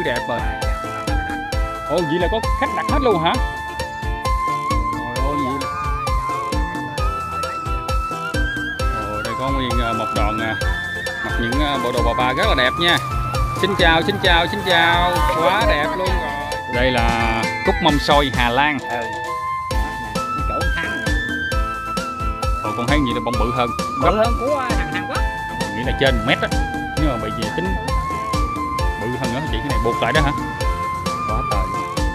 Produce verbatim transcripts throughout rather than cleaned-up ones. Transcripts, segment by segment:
đẹp rồi. Ồ vậy là có khách đặt hết luôn hả? Trời ơi vậy. Ồ đây có nguyên một đoàn mặc những bộ đồ bà ba rất là đẹp nha. Xin chào, xin chào, xin chào. Quá đẹp luôn rồi. Đây là cúc mâm xôi Hà Lan. Ồ con thấy gì là bông bự hơn. Bự hơn của hàng Hàn Quốc. Nghĩ là trên một mét á. Nhưng mà bởi vì tính bự hơn nữa chị, cái này buộc lại đó hả? Quá trời.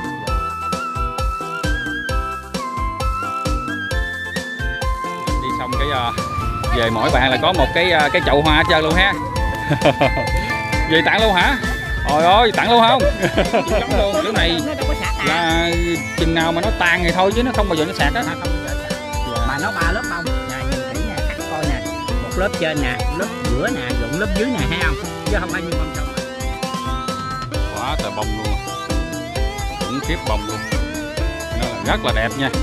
Đi xong cái uh, về mỗi bạn là có một cái uh, cái chậu hoa hết trơn luôn ha. Về tặng luôn hả? Trời ơi tặng luôn không? Luôn kiểu này là chừng nào mà nó tan thì thôi chứ nó không bao giờ nó sạc á. Mà nó ba lớp bông nè, nhìn kỹ nè, cắt coi nè, một lớp trên nè, lớp giữa nè, dụng lớp dưới nè, thấy không? Chứ không phải như bông xong. Quá trời bông luôn, khủng khiếp bông luôn, nó là rất là đẹp nha.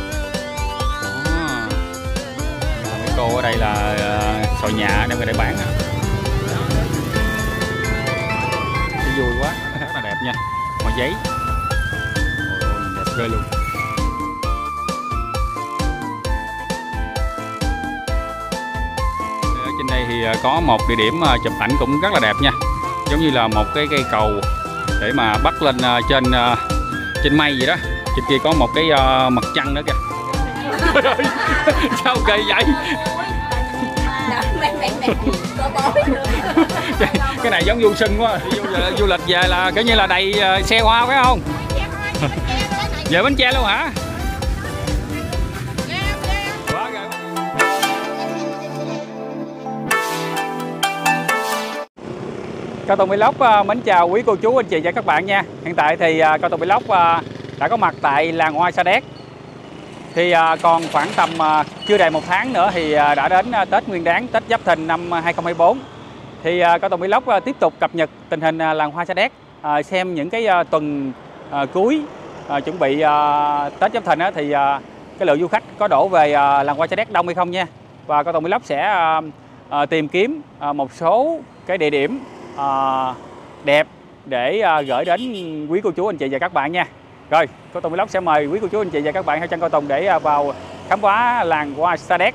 Đó. Mấy cô ở đây là uh, sồi nhà đem về để bán. Cái vui quá, rất là đẹp nha, hoa giấy, ôi, đẹp ghê luôn. Trên đây thì có một địa điểm chụp ảnh cũng rất là đẹp nha, giống như là một cái cây cầu để mà bắt lên trên trên mây vậy đó. Trên kia có một cái mặt trăng nữa kìa. Sao kỳ vậy? Cái này giống du sinh quá. Du, du lịch về là kiểu như là đầy xe hoa phải không? Về Bến Tre luôn hả? Cao Tùng Vlog mến chào quý cô chú anh chị và các bạn nha. Hiện tại thì Cao Tùng Vlog đã có mặt tại làng hoa Sa Đéc. Thì còn khoảng tầm chưa đầy một tháng nữa thì đã đến Tết Nguyên Đán, Tết Giáp Thìn năm hai không hai tư. Thì Cao Tùng Vlog tiếp tục cập nhật tình hình làng hoa Sa Đéc, xem những cái tuần cuối chuẩn bị Tết Giáp Thìn thì cái lượng du khách có đổ về làng hoa Sa Đéc đông hay không nha. Và Cao Tùng Vlog sẽ tìm kiếm một số cái địa điểm À, đẹp để à, gửi đến quý cô chú anh chị và các bạn nha. Rồi, Cao Tùng Vlog sẽ mời quý cô chú anh chị và các bạn theo chân Cao Tùng để à, vào khám phá làng hoa Sa Đéc.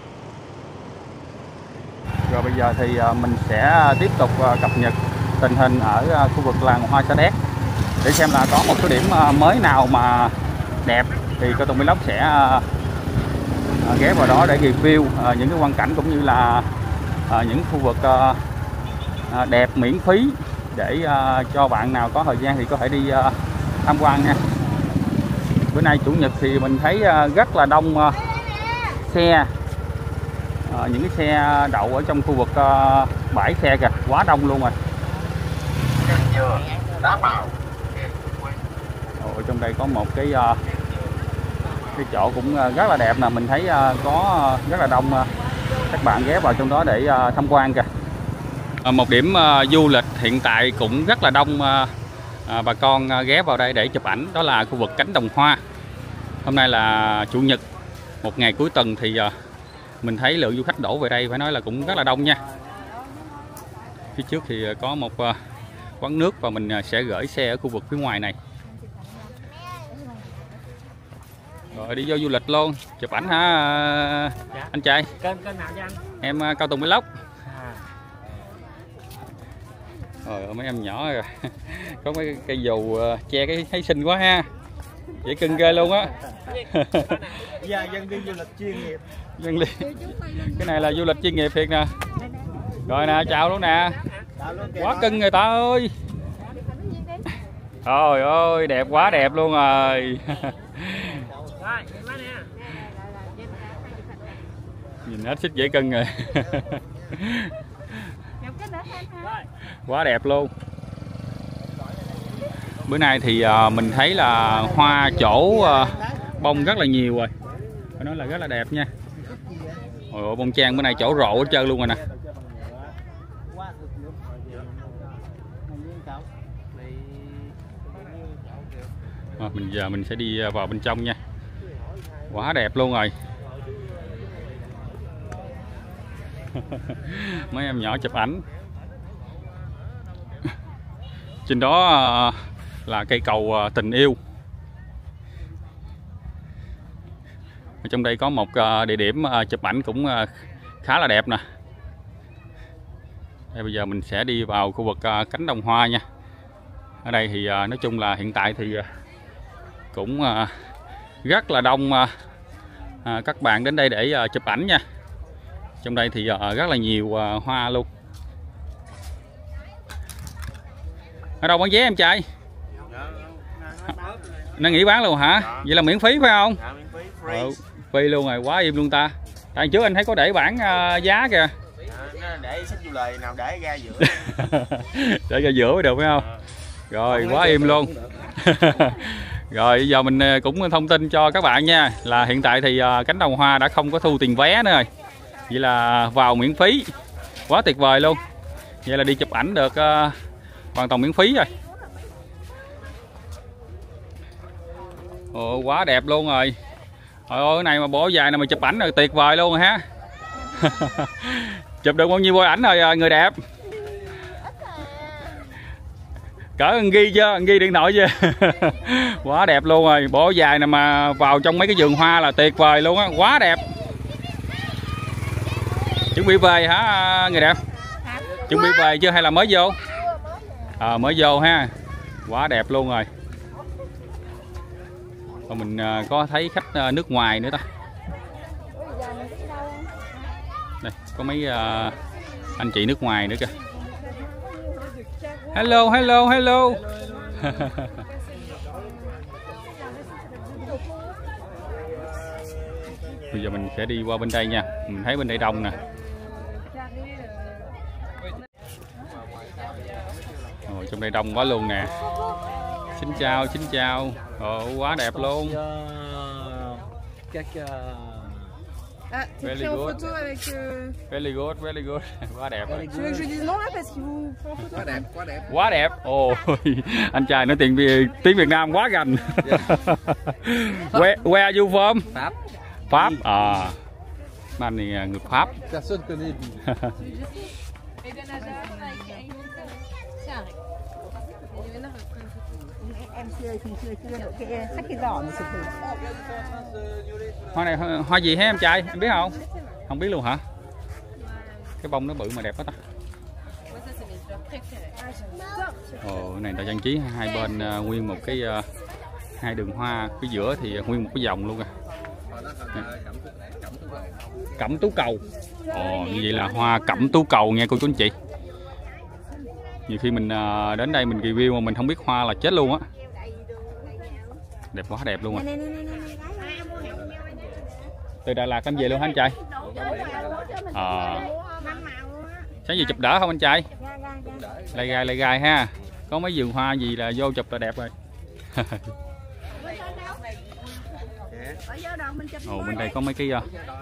Rồi bây giờ thì à, mình sẽ tiếp tục à, cập nhật tình hình ở à, khu vực làng hoa Sa Đéc để xem là có một số điểm à, mới nào mà đẹp thì Cao Tùng Vlog sẽ à, à, ghé vào đó để review à, những cái quang cảnh cũng như là à, những khu vực à, đẹp miễn phí để uh, cho bạn nào có thời gian thì có thể đi uh, tham quan nha. Bữa nay chủ nhật thì mình thấy uh, rất là đông uh, xe, uh, những cái xe đậu ở trong khu vực uh, bãi xe kìa, quá đông luôn rồi. Ở trong đây có một cái uh, cái chỗ cũng uh, rất là đẹp nè, mình thấy uh, có uh, rất là đông uh, các bạn ghé vào trong đó để uh, tham quan kìa. Một điểm uh, du lịch hiện tại cũng rất là đông uh, uh, bà con uh, ghé vào đây để chụp ảnh, đó là khu vực cánh đồng hoa. Hôm nay là chủ nhật, một ngày cuối tuần thì uh, mình thấy lượng du khách đổ về đây phải nói là cũng rất là đông nha. Phía trước thì uh, có một uh, quán nước và mình uh, sẽ gửi xe ở khu vực phía ngoài này. Rồi đi vô du lịch luôn, chụp ảnh hả uh, dạ. Anh trai? Kênh kênh nào cho anh? Em uh, Cao Tùng Vlog. Rồi mấy em nhỏ rồi. Có mấy cây dù uh, che cái thấy xinh quá ha. Dễ cưng ghê luôn á. Dạ dân đi du lịch chuyên nghiệp. Dân đi. Cái này là du lịch chuyên nghiệp thiệt nè. Rồi nè, chào luôn nè. Quá cưng người ta ơi. Trời ơi, đẹp quá đẹp luôn rồi. Nhìn hết sức dễ cưng rồi. Quá đẹp luôn. Bữa nay thì uh, mình thấy là hoa chỗ uh, bông rất là nhiều rồi, phải nói là rất là đẹp nha. Ôi ôi, bông trang bữa nay chỗ rộ hết trơn luôn rồi nè. À, mình giờ mình sẽ đi vào bên trong nha. Quá đẹp luôn rồi. Mấy em nhỏ chụp ảnh. Trên đó là cây cầu tình yêu. Ở trong đây có một địa điểm chụp ảnh cũng khá là đẹp nè. Đây, bây giờ mình sẽ đi vào khu vực cánh đồng hoa nha. Ở đây thì nói chung là hiện tại thì cũng rất là đông các bạn đến đây để chụp ảnh nha. Trong đây thì rất là nhiều hoa luôn. Ở đâu bán vé em trai? Nó nghỉ bán luôn hả? Dạ. Vậy là miễn phí phải không? Dạ, miễn phí, free. Ừ, free luôn rồi, quá im luôn ta. Tại trước anh thấy có để bảng uh, giá kìa. À, để sách du lời nào để ra giữa. Để ra giữa mới được phải không? À. Rồi, không quá im luôn. Rồi, bây giờ mình cũng thông tin cho các bạn nha. Là hiện tại thì uh, cánh đồng hoa đã không có thu tiền vé nữa rồi. Vậy là vào miễn phí. Quá tuyệt vời luôn. Vậy là đi chụp ảnh được uh, hoàn toàn miễn phí rồi. Ồ, quá đẹp luôn rồi. Trời ơi, cái này mà bỏ dài này mà chụp ảnh là tuyệt vời luôn rồi ha. Chụp được bao nhiêu bôi ảnh rồi người đẹp? Cỡ anh ghi chưa? Anh ghi điện thoại chưa? Quá đẹp luôn rồi. Bỏ dài này mà vào trong mấy cái vườn hoa là tuyệt vời luôn á. Quá đẹp. Chuẩn bị về hả người đẹp? Chuẩn bị về chưa hay là mới vô? À, mới vô ha. Quá đẹp luôn rồi. Và mình có thấy khách nước ngoài nữa ta. Đây có mấy anh chị nước ngoài nữa kìa. Hello hello hello. Bây giờ mình sẽ đi qua bên đây nha. Mình thấy bên đây đông nè. Ồ, trong đây đông quá luôn nè. Xin chào, xin chào. Ồ, quá đẹp luôn. Ah, t'es pris en photo avec... Euh... Very good, very good. Quá đẹp. Tu veux que je lui dise non là parce qu'il vous prend en photo? Quá đẹp, quá đẹp. Quá đẹp. Ồ, anh trai nói tiếng Việt, tiếng Việt Nam quá gành. Where, where are you from? Pháp. Pháp. À. Anh này người Pháp. Personne connaît. Em xưa thì xưa xưa nữa cái sách cái giỏ mà sụp thử. Hoa này hoa gì hả em trai? Em biết không? Không biết luôn hả? Cái bông nó bự mà đẹp quá ta. Ồ, cái này ta trang trí hai bên uh, nguyên một cái uh, hai đường hoa, cái giữa thì nguyên một cái vòng luôn à. Cẩm tú cầu. Ồ, như vậy là hoa cẩm tú cầu nha cô chú anh chị. Nhiều khi mình uh, đến đây mình review mà mình không biết hoa là chết luôn á. Đẹp quá đẹp luôn à. Từ Đà Lạt em về luôn hả anh trai? À. Sáng giờ chụp đỡ không anh trai? Lai gai lai gai ha. Có mấy vườn hoa gì là vô chụp là đẹp rồi. Ồ, bên đây có mấy cái...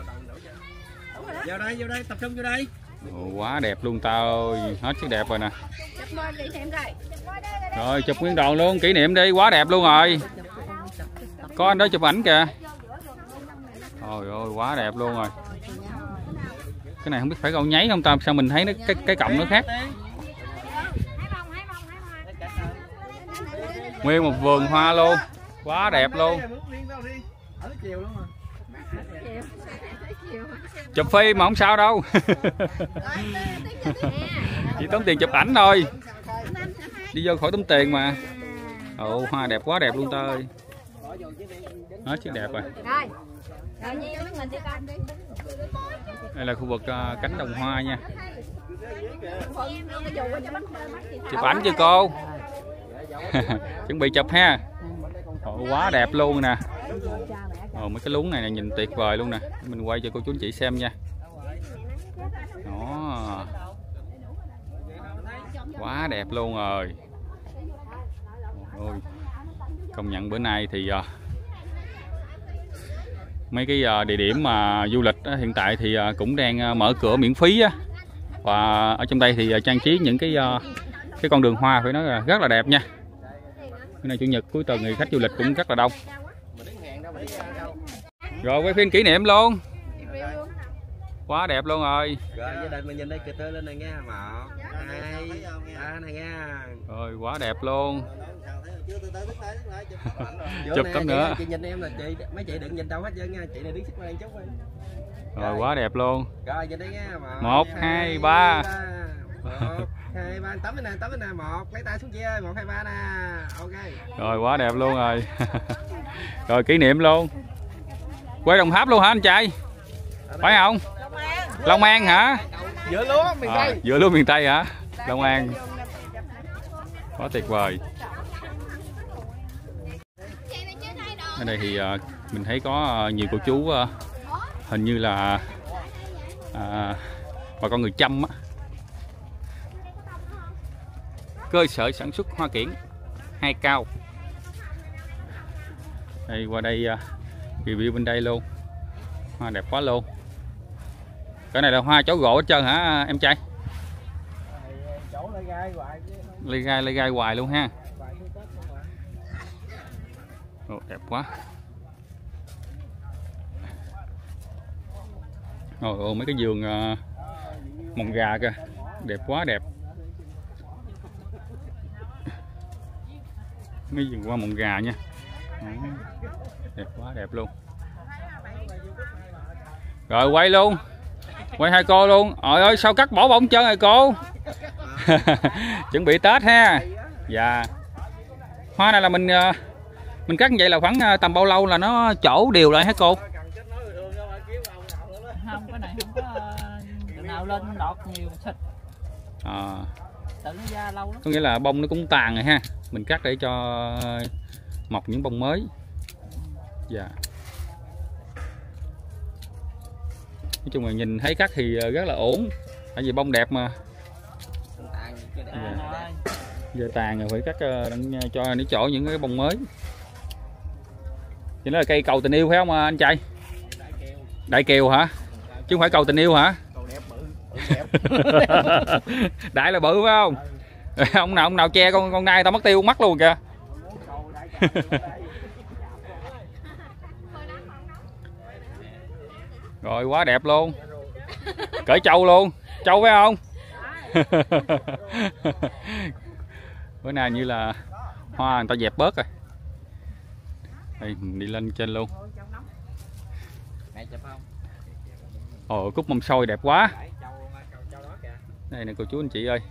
Vô đây, vô đây, tập trung vô đây. Ồ, quá đẹp luôn tao ơi. Hết sức đẹp rồi nè. Rồi chụp nguyên đoàn luôn, kỷ niệm đi, quá đẹp luôn rồi. Có anh đó chụp ảnh kìa. Trời ơi, quá đẹp luôn rồi. Cái này không biết phải gạo nháy không ta, sao mình thấy nó cái cái cọng nó khác. Nguyên một vườn hoa luôn. Quá đẹp luôn. Chụp phim mà không sao đâu. Chỉ tốn tiền chụp ảnh thôi. Đi vô khỏi tốn tiền mà. Ồ, hoa đẹp quá đẹp luôn ta ơi. Hết chứ đẹp rồi. Đây là khu vực uh, cánh đồng hoa nha. Chụp ảnh chưa cô? Chuẩn bị chụp ha. Ồ, quá đẹp luôn nè. Ồ, mấy cái luống này, này nhìn tuyệt vời luôn nè. Mình quay cho cô chú anh chị xem nha. Đó. Quá đẹp luôn rồi. Ôi, công nhận bữa nay thì uh, mấy cái uh, địa điểm mà du lịch uh, hiện tại thì uh, cũng đang uh, mở cửa miễn phí á. Và ở trong đây thì uh, trang trí những cái uh, cái con đường hoa phải nói là rất là đẹp nha. Cái này chủ nhật cuối tuần thì khách du lịch cũng rất là đông. Rồi quay phim kỷ niệm luôn. Quá đẹp luôn rồi. Rồi gia đình mình nhìn đây kìa, lên này nghe. Một, hai, ba này nghe. Rồi quá đẹp luôn. Chụp Chụp tấm nữa. Chị nhìn em là chị, mấy chị đừng nhìn đâu hết trơn nha. Chị này đứng xích qua đây chút đi. Rồi quá đẹp luôn. Rồi nhìn đây nghe. Một, Một, hai, ba. Một, hai, ba. Tấm này nè, tấm này nè. Một, lấy tay xuống chị ơi. Một, hai, ba nè. Ok. Rồi quá đẹp luôn rồi. Rồi kỷ niệm luôn. Quê Đồng Tháp luôn hả anh trai? Phải không? Long An hả? Giữa lúa miền À, Tây. giữa lúa miền Tây hả? Long An. Quá tuyệt vời. Ở đây thì uh, mình thấy có uh, nhiều cô chú uh, hình như là uh, bà con người Chăm á. Cơ sở sản xuất hoa kiển Hai Cao. Đây qua đây uh, review bên đây luôn. Hoa đẹp quá luôn. Cái này là hoa chó gỗ hết trơn hả em trai? Chỗ lê gai hoài. Lê gai lê gai hoài luôn ha. Ồ, đẹp quá. Ồ, ồ mấy cái vườn uh, mồng gà kìa, đẹp quá đẹp. Mấy vườn hoa mồng gà nha. Đó. Đẹp quá đẹp luôn. Rồi quay luôn. Quay hai cô luôn. Trời ơi sao cắt bỏ bông trơn rồi cô. Chuẩn bị Tết ha. Dạ. Hoa này là mình mình cắt như vậy là khoảng tầm bao lâu là nó trổ đều lại hả cô? Không, cái này không có đường nào lên đọt nhiều xịt. À. Tự nó ra lâu lắm. Có nghĩa là bông nó cũng tàn rồi ha. Mình cắt để cho mọc những bông mới. Dạ. Nói chung là nhìn thấy cắt thì rất là ổn. Tại vì bông đẹp mà. Dạ. Giờ tàn rồi phải cắt cho nó chỗ những cái bông mới. Thì nó là cây cầu tình yêu phải không anh trai? Đại kiều hả? Chứ không phải cầu tình yêu hả? Đại là bự phải không? Ông nào ông nào che con con nai tao mất tiêu mắt luôn kìa. Rồi quá đẹp luôn. Cởi trâu luôn. Trâu phải không? Bữa nay như là hoa người ta dẹp bớt rồi. Đây mình đi lên trên luôn. Ồ cúc mâm xôi đẹp quá. Đây nè cô chú anh chị ơi.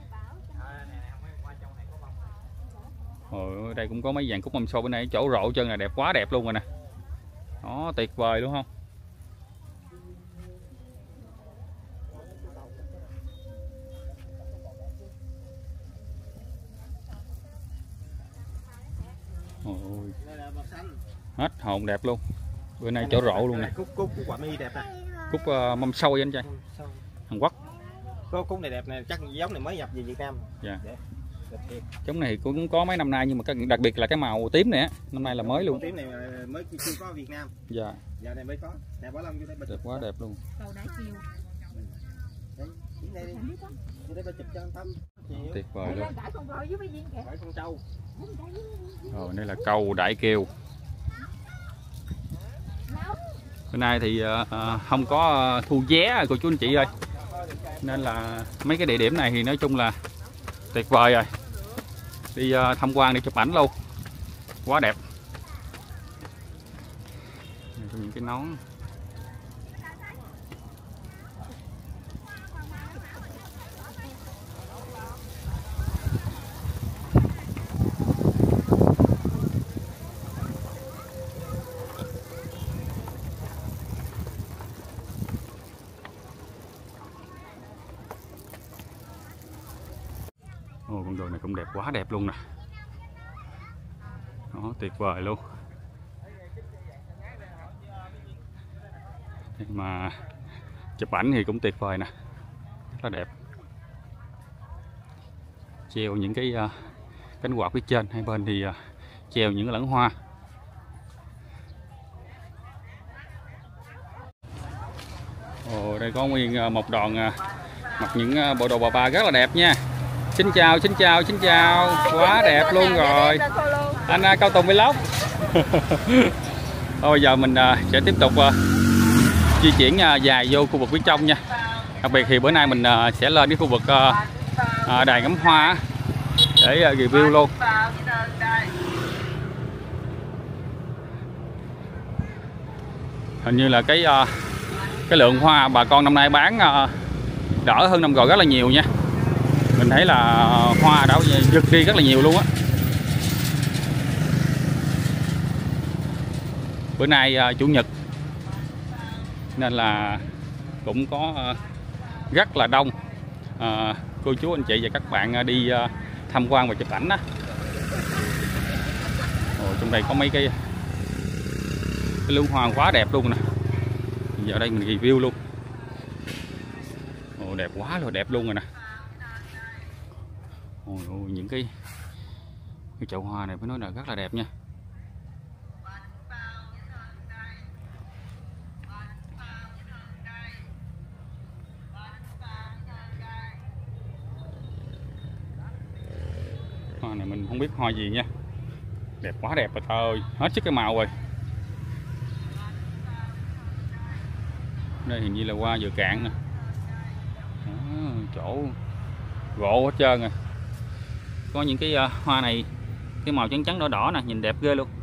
Ồ đây cũng có mấy dạng cúc mâm xôi bên này, chỗ rộ chân là đẹp quá đẹp luôn rồi nè. Đó tuyệt vời đúng không? Ôi. Hết hồn đẹp luôn. Bữa nay chỗ rộ luôn nè. Cúc cúc quả mi đẹp nè. Cúc uh, mâm xôi anh trai. Hàn Quốc. Có cúc này đẹp nè, chắc giống này mới nhập về Việt Nam. Dạ. Giống này cũng có mấy năm nay nhưng mà cái, đặc biệt là cái màu tím này á, năm nay là mới luôn. Tím này mới chưa có ở Việt Nam. Dạ. Giờ này mới có. Nè Bảo Long vô đây. Đẹp quá đẹp luôn. Tuyệt vời luôn. Rồi đây là cầu Đại Kiều. Bữa nay thì uh, không có uh, thu vé cô chú anh chị ơi. Nên là mấy cái địa điểm này thì nói chung là tuyệt vời rồi. Đi uh, tham quan đi chụp ảnh luôn. Quá đẹp. Những cái nón. Ồ, con đường này cũng đẹp quá đẹp luôn nè. Đó, tuyệt vời luôn. Mà chụp ảnh thì cũng tuyệt vời nè. Rất là đẹp. Treo những cái uh, cánh quạt phía trên, hai bên thì uh, treo những cái lẵng hoa. Ồ, đây có nguyên uh, một đoàn uh, mặc những uh, bộ đồ bà ba rất là đẹp nha. Xin chào, xin chào, xin chào. Quá đẹp luôn rồi. Anh uh, Cao Tùng Vlog. Thôi giờ mình uh, sẽ tiếp tục uh, di chuyển dài vô khu vực phía trong nha. Đặc biệt thì bữa nay mình sẽ lên cái khu vực đài ngắm hoa để review luôn. Hình như là cái cái lượng hoa bà con năm nay bán đỡ hơn năm rồi rất là nhiều nha. Mình thấy là hoa đã giật đi rất là nhiều luôn á. Bữa nay chủ nhật nên là cũng có rất là đông à, cô chú anh chị và các bạn đi tham quan và chụp ảnh á. Ồ, trong đây có mấy cái cái lượng hoa quá đẹp luôn nè. Giờ đây mình review luôn. Ồ, đẹp quá rồi, đẹp luôn rồi nè. Ôi, ôi, những cái cái chậu hoa này phải nói là rất là đẹp nha. Hoa này mình không biết hoa gì nha. Đẹp quá đẹp rồi, thôi hết sức cái màu rồi. Đây hình như là hoa vừa cạn nè. Đó, chỗ gỗ hết trơn rồi. Có những cái uh, hoa này cái màu trắng trắng đỏ đỏ nè, nhìn đẹp ghê luôn.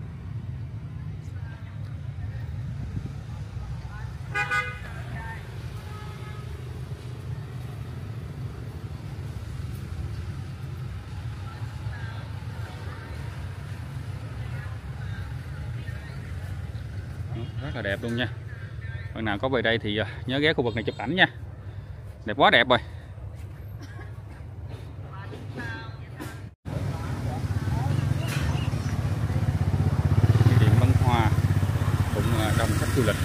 Rất là đẹp luôn nha. Bạn nào có về đây thì nhớ ghé khu vực này chụp ảnh nha. Đẹp quá đẹp rồi. Điện bắn hoa cũng đông khách du lịch.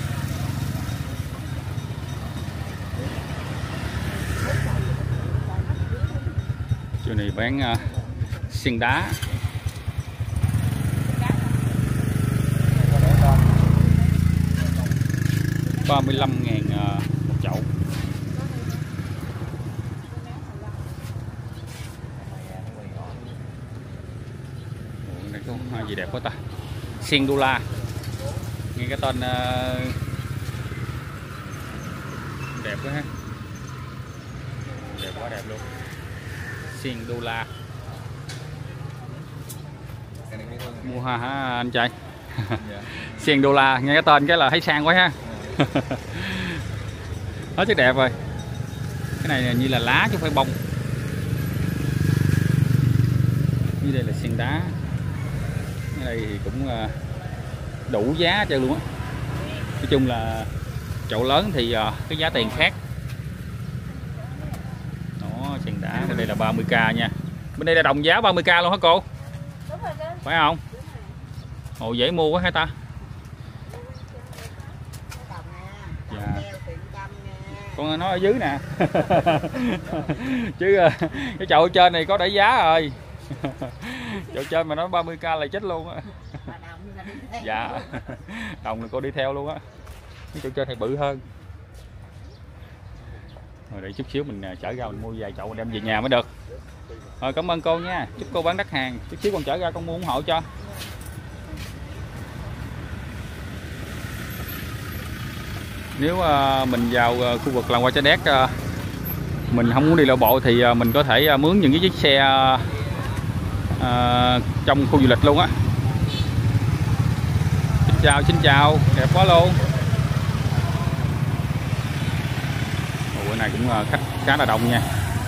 Chỗ này bán uh, xiên đá. ba mươi lăm ngàn một chậu. Ủa, này có hoa gì đẹp quá ta. Xiên đô la. Nghe cái tên uh, đẹp quá ha. Đẹp quá đẹp luôn. Xiên đô la. Mua hoa hả anh trai? Xiên đô la, nghe cái tên cái là thấy sang quá ha. Hết sức đẹp rồi. Cái này như là lá chứ không phải bông. Như đây là xiên đá. Cái đây thì cũng đủ giá cho luôn á. Nói chung là chậu lớn thì cái giá tiền khác. Đó, xiên đá. Đây là ba mươi k nha. Bên đây là đồng giá ba mươi k luôn hả cô? Phải không? Ồ, dễ mua quá hả ta? Dạ. Con nói ở dưới nè. Chứ cái chậu trên này có đẩy giá rồi. Chậu trên mà nói ba mươi k là chết luôn á. Dạ. Đồng này cô đi theo luôn á. Cái chậu trên này bự hơn. Rồi để chút xíu mình chở ra mình mua vài chậu đem về nhà mới được. Rồi cảm ơn cô nha. Chúc cô bán đắt hàng. Chút xíu con chở ra con mua ủng hộ cho. Nếu uh, mình vào uh, khu vực làng hoa Sa Đéc, uh, mình không muốn đi lộ bộ thì uh, mình có thể uh, mướn những cái chiếc xe uh, uh, trong khu du lịch luôn á. Xin chào, xin chào, đẹp quá luôn. Ồ, bữa nay cũng uh, khách khá là đông nha.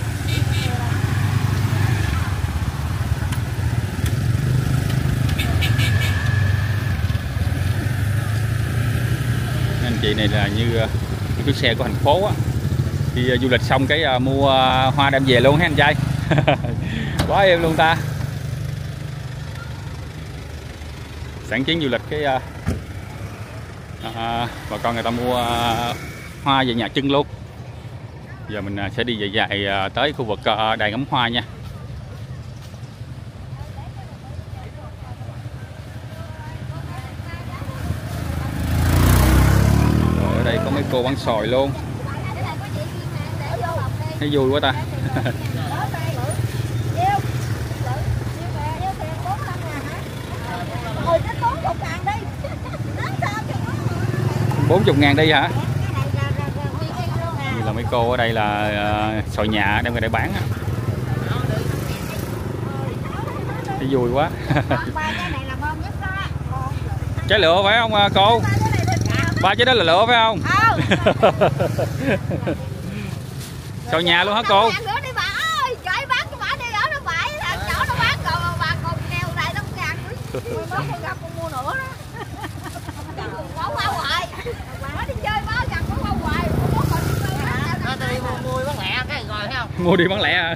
Anh chị này là như uh, cái xe của thành phố á. Đi uh, du lịch xong cái uh, mua uh, hoa đem về luôn hả anh trai? Quá êm luôn ta. Sẵn chuyến du lịch cái uh, uh, bà con người ta mua uh, hoa về nhà trưng luôn. Giờ mình uh, sẽ đi về dài uh, tới khu vực uh, đài ngắm hoa nha. Rồi ở đây có mấy cô bán xoài luôn. Thấy vui quá ta. bốn mươi ngàn đi hả? Như là mấy cô ở đây là uh, sòi nhà đem về để bán á. Thấy vui quá. Trái lựa phải không cô? Ba trái đó là lựa phải không? Sòi nhà luôn hả cô? Mua đi bán lẻ à?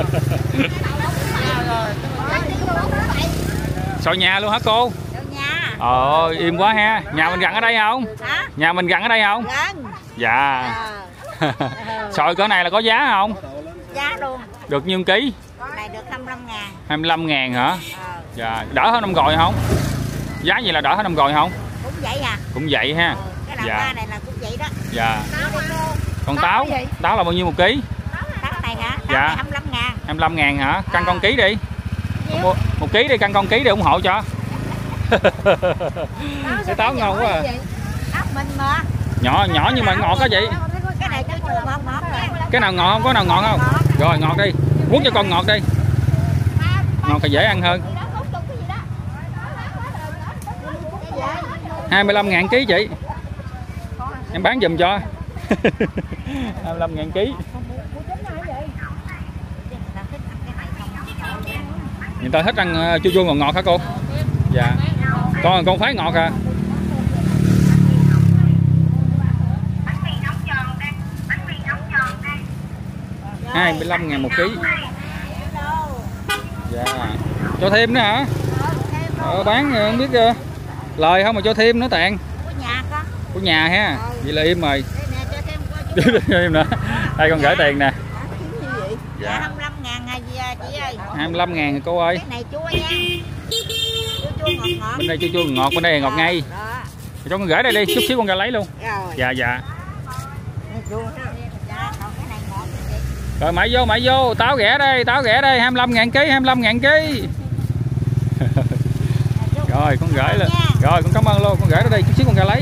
Sòi nhà luôn hả cô? Ờ, im quá ha. Nhà mình gần ở đây không? Hả? Nhà mình gần ở đây không? Gần. Dạ. Sòi cỡ này là có giá không? Giá luôn. Được nhiêu ký? Này được hai mươi lăm ngàn. hai mươi lăm ngàn hả? Ờ. Dạ. Đỡ hơn năm rồi không? Giá gì là đỡ hơn năm rồi không? Cũng vậy à. Cũng vậy ha. Ừ, cái đào dạ. này là cũng vậy đó. Dạ. Còn táo? Táo là bao nhiêu một ký? Táo này hả? Táo dạ. này hai mươi lăm ngàn. hai mươi lăm ngàn hả? Cân con ký đi. Một, một ký đi, cân con ký để ủng hộ cho. Cái táo ngon quá à. Táo mình mà. Nhỏ nhỏ nhưng mà ngọt đó chị. Cái này chua chua ngọt ngọt nha. Cái nào ngọt không? Có nào ngọt không? Ngọt. Rồi ngọt đi. Quất cho con ngọt đi. Ngọt thì dễ ăn hơn. hai mươi lăm ngàn ký chị. Em bán giùm cho. hai mươi lăm ngàn ký. Người ta thích ăn chua chua ngọt ngọt hả cô? Dạ. Con con phái ngọt à. hai mươi lăm ngàn một ký. Dạ. Cho thêm nữa hả? Ờ, bán không biết uh, lời không mà cho thêm nữa Tàn. Của nhà con. Của nhà ha. Vậy là im rồi. Im nữa. Đây con gửi tiền nè. Dạ hai mươi lăm ngàn à chị ơi. hai mươi lăm ngàn cô ơi. Cái này chua nha. Chua chua ngọt ngọt. Bên đây chua chua ngọt, bên đây là ngọt ngay. Cho con gửi đây đi, chút xíu con ra lấy luôn. Rồi. Dạ dạ. Chua ha. Dạ, còn cái này ngọt vậy. Rồi mày vô, mày vô, táo rẻ đây, táo rẻ đây, hai mươi lăm ngàn ký, hai mươi lăm ngàn ký. Rồi con gửi lên. Rồi con cảm ơn luôn, con gửi ở đây chút xíu con ra lấy.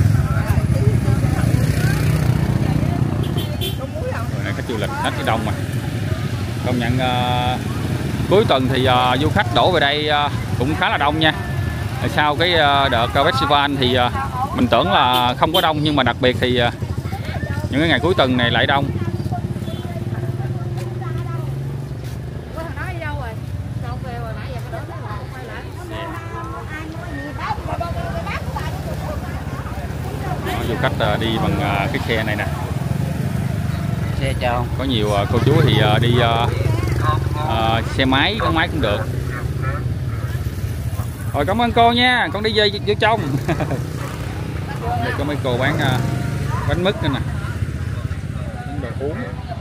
Rồi này khách du lịch hết cái đông mà. Công nhận uh, cuối tuần thì uh, du khách đổ về đây uh, cũng khá là đông nha. Sau cái uh, đợt uh, festival thì uh, mình tưởng là không có đông, nhưng mà đặc biệt thì uh, những cái ngày cuối tuần này lại đông. Đó, du khách uh, đi bằng uh, cái xe này nè. Xe chào. Có nhiều uh, cô chú thì uh, đi uh, uh, xe máy, con máy cũng được. Rồi cảm ơn cô nha, con đi về vô trong. Đây có mấy cô bán uh, bánh mứt nữa nè, bánh đồ uống.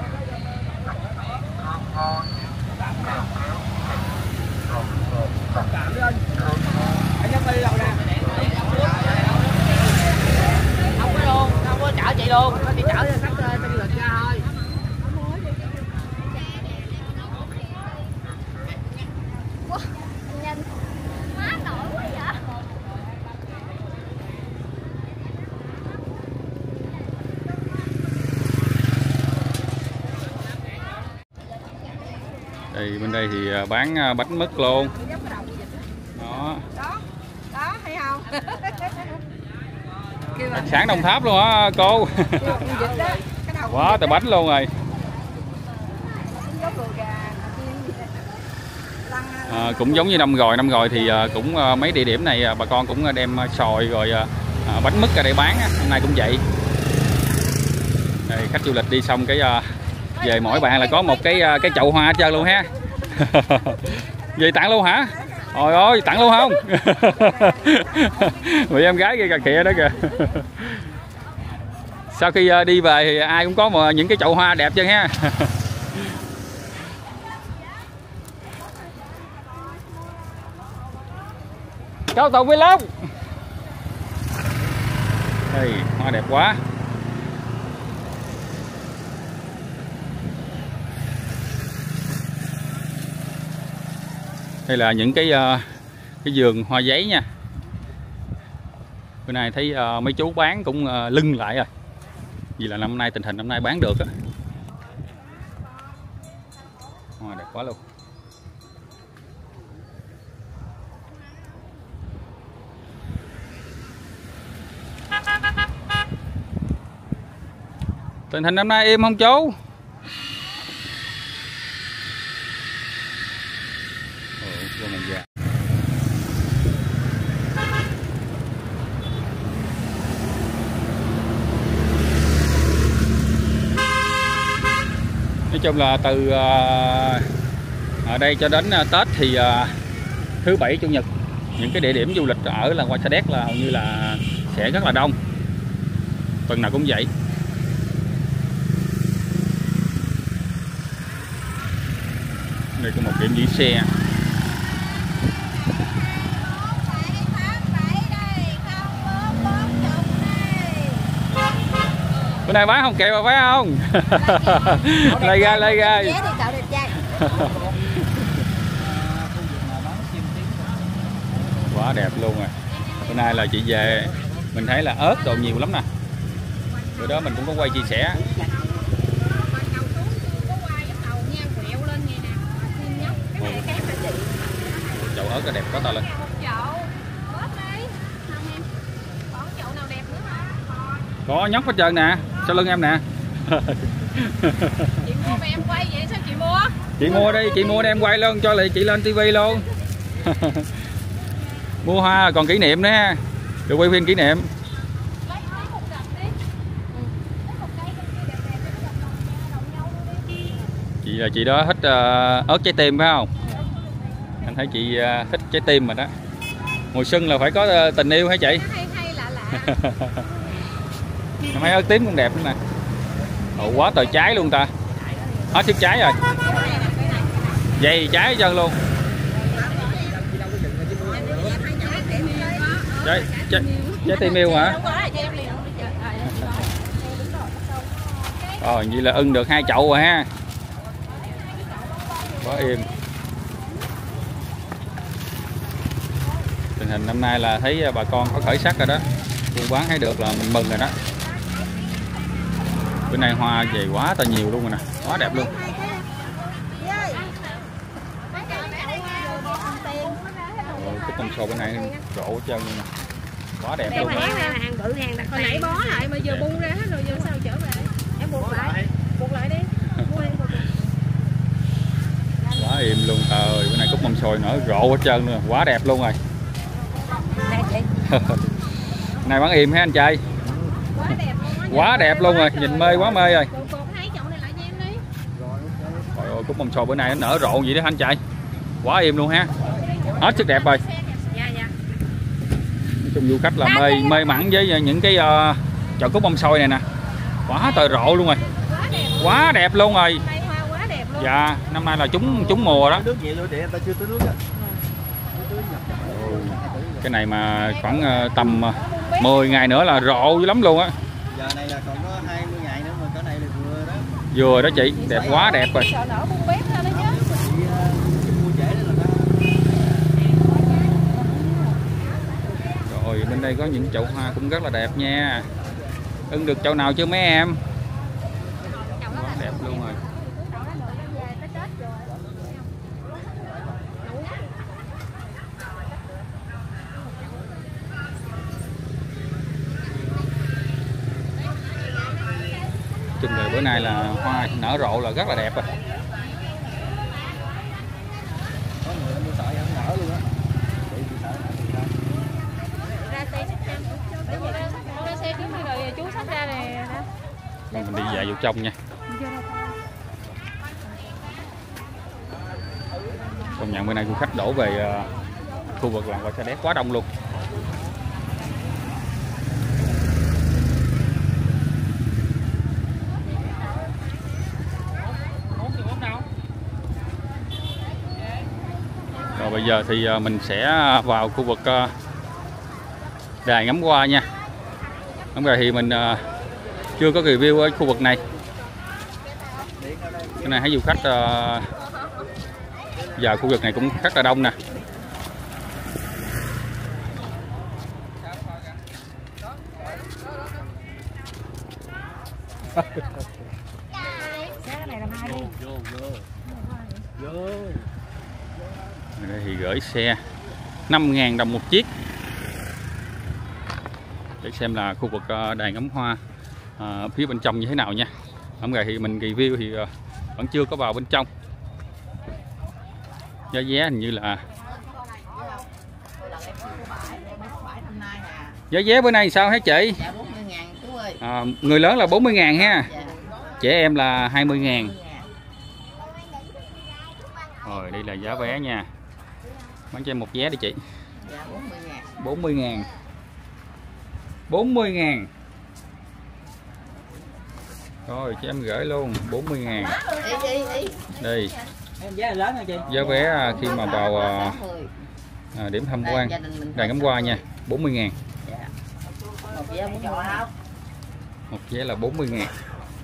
Không có luôn, không có chở chị luôn, có chị chở khách tên du lịch ra thôi. Đây bên đây thì bán bánh mứt luôn. Đó. Đó, thấy không? Đặc sản Đồng Tháp luôn hả cô? Quá trời bánh luôn rồi. À, cũng giống như năm rồi, năm rồi thì cũng mấy địa điểm này bà con cũng đem sòi rồi à, bánh mứt ra để bán. Hôm nay cũng vậy. Đây, khách du lịch đi xong cái về mỗi bạn là có một cái cái chậu hoa hết trơn luôn ha. Về tặng luôn hả? Trời ơi, tặng luôn không? Người em gái kia cà khịa đó kìa. Sau khi đi về thì ai cũng có một, những cái chậu hoa đẹp chân ha. Cao Tùng Vlog. Đây, hoa đẹp quá. Đây là những cái cái vườn hoa giấy nha. Bữa nay thấy uh, mấy chú bán cũng uh, lưng lại rồi. Vì là năm nay tình hình năm nay bán được á. Hoa đẹp quá luôn. Tình hình năm nay im không chú? Ồ, mình già. Nói chung là từ ở đây cho đến Tết thì thứ bảy chủ nhật những cái địa điểm du lịch ở làng hoa Sa Đéc là hầu như là sẽ rất là đông, tuần nào cũng vậy. Đây có một điểm giữ xe. Bữa nay bán không kẹo mà phải không? Lấy ra lấy ra. Quá đẹp luôn rồi. Bữa nay là chị về mình thấy là ớt đồ nhiều lắm nè. Bữa đó mình cũng có quay chia sẻ. Chậu ớt là đẹp quá to lên. Có nhóc hết trơn nè, sau lưng em nè. Chị mua mà em quay vậy sao chị mua? Chị mua đi, chị mua đi em quay luôn, cho lại chị lên tivi luôn. Mua hoa còn kỷ niệm nữa, được quay phim kỷ niệm. Chị là chị đó thích uh, ớt trái tim phải không? Anh thấy chị uh, thích trái tim mà đó. Mùa xuân là phải có uh, tình yêu hả chị? Hay hay lạ lạ. Mấy ớt tím cũng đẹp nữa nè. Ồ, quá trời trái luôn ta. Hết chiếc trái rồi. Dày trái hết trơn luôn. Trái, trái, trái tim yêu hả? Rồi, vậy là ưng được hai chậu rồi ha. Quá im. Tình hình năm nay là thấy bà con có khởi sắc rồi đó. Buôn bán thấy được là mình mừng rồi đó. Bữa nay hoa về quá ta nhiều luôn rồi nè, quá đẹp luôn. Rồi, cái con sò bữa nay rộ hết trơn luôn nè, quá đẹp luôn. Hàng bự hàng đặt hồi nãy bó lại mà giờ bung ra hết rồi, giờ sao trở về? Em buộc lại, buộc lại đi. Quá im luôn, trời bữa nay cúc mâm xôi nở rộ hết trơn luôn, quá đẹp luôn rồi. Này bán im hả anh trai? Quá đẹp luôn rồi, nhìn mê quá mê rồi. Trời ơi, cúc mâm xôi bữa nay nó nở rộ vậy đó anh trai. Quá im luôn ha. Hết sức đẹp rồi. Nói chung du khách là mê mê mặn với những cái uh, chợ cúc mâm xôi này nè. Quá trời rộ luôn rồi. Quá đẹp luôn rồi. Dạ, năm nay là trúng trúng mùa đó. Cái này mà khoảng uh, tầm uh, mười ngày nữa là rộ dữ lắm luôn á. Giờ này là còn có hai mươi ngày nữa mà cái này là vừa đó. Vừa đó chị, đẹp quá đẹp rồi. Rồi bên đây có những chậu hoa cũng rất là đẹp nha. Ưng được chậu nào chưa mấy em? Quá đẹp luôn rồi. Chung rồi bữa nay là hoa nở rộ là rất là đẹp rồi. Mình đi dạy vô trong nha. Công nhận bữa nay du khách đổ về uh, khu vực làng hoa Sa Đéc quá đông luôn. Rồi bây giờ thì mình sẽ vào khu vực đài ngắm hoa nha. Hôm nay thì mình chưa có review ở khu vực này. Cái này thấy du khách vào khu vực này cũng rất là đông nè. cái này làm hai đi. Vô vô. Vô. Đây thì gửi xe năm ngàn đồng một chiếc. Để xem là khu vực đài ngắm hoa à, phía bên trong như thế nào nha. Hôm nay thì mình review thì vẫn chưa có vào bên trong. Giá vé hình như là giá vé bữa nay sao hả chị? Dạ bốn mươi ngàn chú ơi. À, người lớn là bốn mươi ngàn ha. Dạ. Trẻ em là hai mươi ngàn. Rồi đây là giá vé nha. Bán cho em một vé đi chị. Dạ bốn mươi ngàn. bốn mươi ngàn. bốn mươi ngàn. Rồi cho em gửi luôn bốn mươi ngàn. Ý ý ý. Đây. Em giá lớn hả chị? Giá vé khi mà vào à, điểm tham quan đài ngắm hoa nha, bốn mươi ngàn. Dạ. Một vé bốn mươi ngàn. Một vé là bốn mươi ngàn.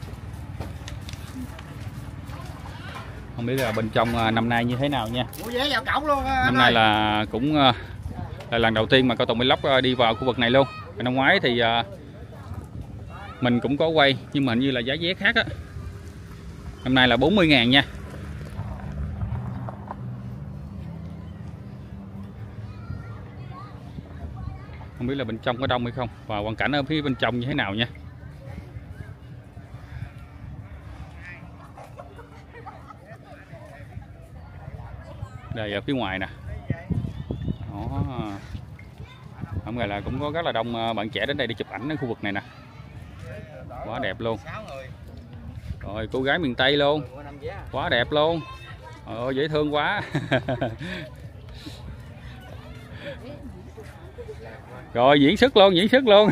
Không biết là bên trong năm nay như thế nào nha. Mua vé vào cổng luôn. Năm nay là cũng là lần đầu tiên mà Cao Tùng Vlog đi vào khu vực này luôn. Năm ngoái thì mình cũng có quay nhưng mà hình như là giá vé khác á. Năm nay là bốn mươi ngàn nha. Không biết là bên trong có đông hay không và hoàn cảnh ở phía bên trong như thế nào nha. Đây ở phía ngoài nè. Đó. Hôm nay là cũng có rất là đông bạn trẻ đến đây đi chụp ảnh ở khu vực này nè. Quá đẹp luôn. Rồi cô gái miền Tây luôn. Quá đẹp luôn. Ôi dễ thương quá. Rồi diễn xuất luôn, diễn xuất luôn.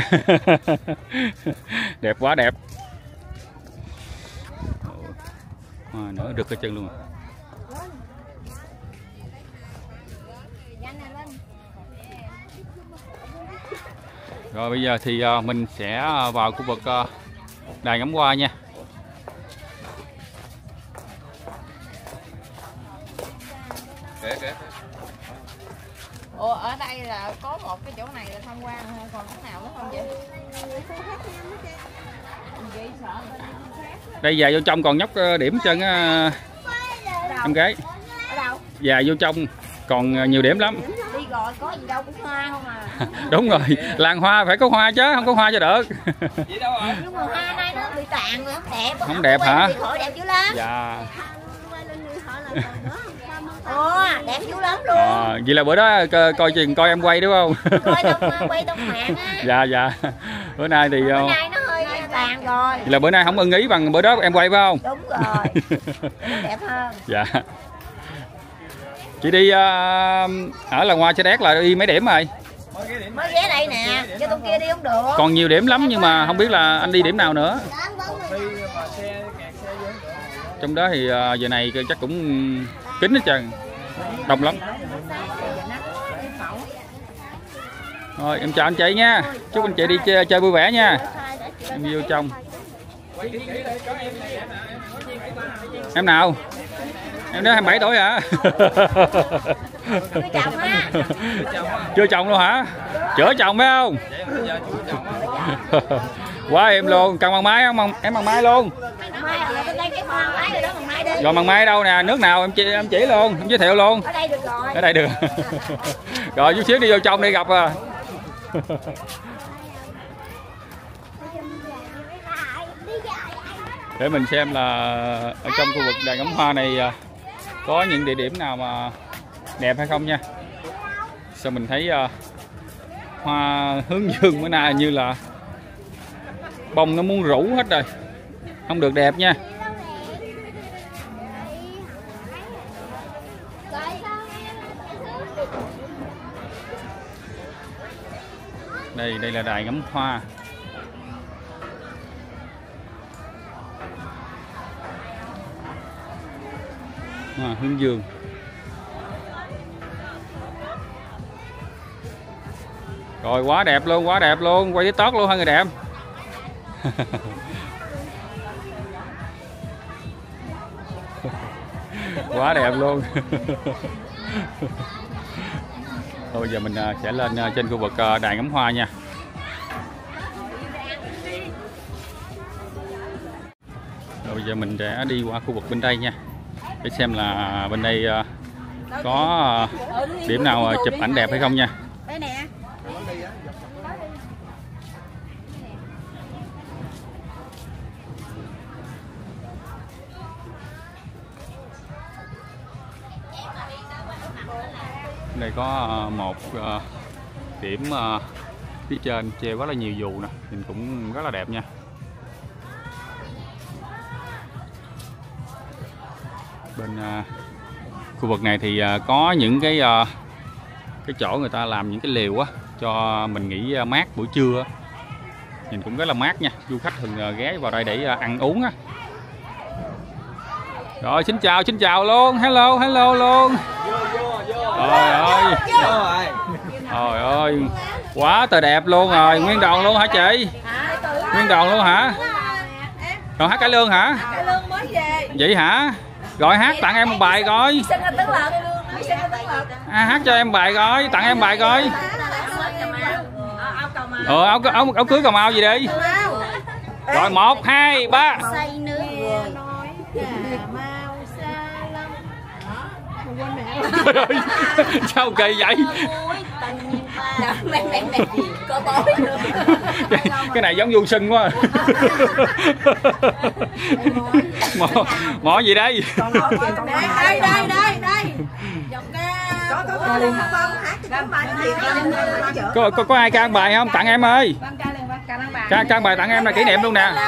Đẹp quá đẹp. À, nữa được cái chân luôn. Rồi bây giờ thì mình sẽ vào khu vực đài ngắm hoa nha. Ủa ở đây là có một cái chỗ này là tham quan thôi, còn cái nào nữa không vậy? Đây dài vô trong còn nhóc điểm chân em gái. Ở đâu? Dài vô trong còn nhiều điểm lắm. Đi rồi có gì đâu, cũng hoa không à. Đúng rồi, làng hoa phải có hoa chứ, không có hoa cho được. Nhưng mà hoa nay nó bị tàn rồi, không đẹp. Không đẹp hả? Bị khỏi đẹp dữ lắm. Dạ. Ồ, đẹp dữ lắm luôn. À, vậy là bữa đó co coi chừng coi em quay đúng không? Coi trong quay trong mạng á. Dạ dạ. Bữa nay thì bữa nay nó hơi tàn rồi. Vậy là bữa nay không ưng ý bằng bữa đó em quay phải không? Đúng rồi. Nó đẹp hơn. Dạ. Chị đi uh, ở làng hoa Sa Đéc là đi mấy điểm rồi? Mới ghé đây nè, cho tụi kia đi không được. Còn nhiều điểm lắm nhưng mà không biết là anh đi điểm nào nữa. Trong đó thì uh, giờ này chắc cũng kín hết trơn, đông lắm. Rồi em chào anh chị nha, chúc anh chị đi chơi, chơi vui vẻ nha. Em vô trong. Em nào? Em đó hai mươi bảy tuổi hả? Chưa chồng luôn hả? Chữa chồng phải không? Quá em luôn, cần bằng máy không? Em bằng máy luôn. Rồi bằng máy đâu nè, nước nào em chỉ em chỉ luôn, em giới thiệu luôn. Ở đây được rồi. Ở đây được. Rồi chút xíu đi vô trong đi gặp à. Để mình xem là ở trong khu vực đài ngắm hoa này có những địa điểm nào mà đẹp hay không nha. Sao mình thấy uh, hoa hướng dương bữa nay như là bông nó muốn rủ hết rồi, không được đẹp nha. Đây đây là đài ngắm hoa. Hoa hướng dương. Rồi quá đẹp luôn, quá đẹp luôn, quay TikTok luôn hai người đẹp. Quá đẹp luôn. Thôi giờ mình sẽ lên trên khu vực đài ngắm hoa nha. Bây giờ mình sẽ đi qua khu vực bên đây nha, để xem là bên đây có điểm nào chụp ảnh đẹp hay không nha. Đây nè. Đây có một điểm phía trên treo rất là nhiều dù nè, nhìn cũng rất là đẹp nha. Bên uh, khu vực này thì uh, có những cái uh, cái chỗ người ta làm những cái lều á cho mình nghỉ uh, mát buổi trưa, nhìn cũng rất là mát nha. Du khách thường uh, ghé vào đây để uh, ăn uống á. Rồi xin chào xin chào luôn, hello hello luôn. Trời ơi, trời ơi, quá trời đẹp luôn rồi, nguyên đoàn luôn hả chị? Nguyên đoàn luôn hả? Còn hát cải lương hả? Vậy hả? Rồi hát tặng em một bài coi. À, hát cho em bài coi, tặng em bài coi. Ờ, áo, áo, áo cưới cà mau gì đi. Rồi một, hai, ba. Sao kỳ vậy? Cái này giống du sinh quá. Mỏ, mỏ gì đây? Đây đây đây đây. Có có có ai ca bài không? Tặng em ơi. Ca ca bài tặng em là kỷ niệm luôn nè.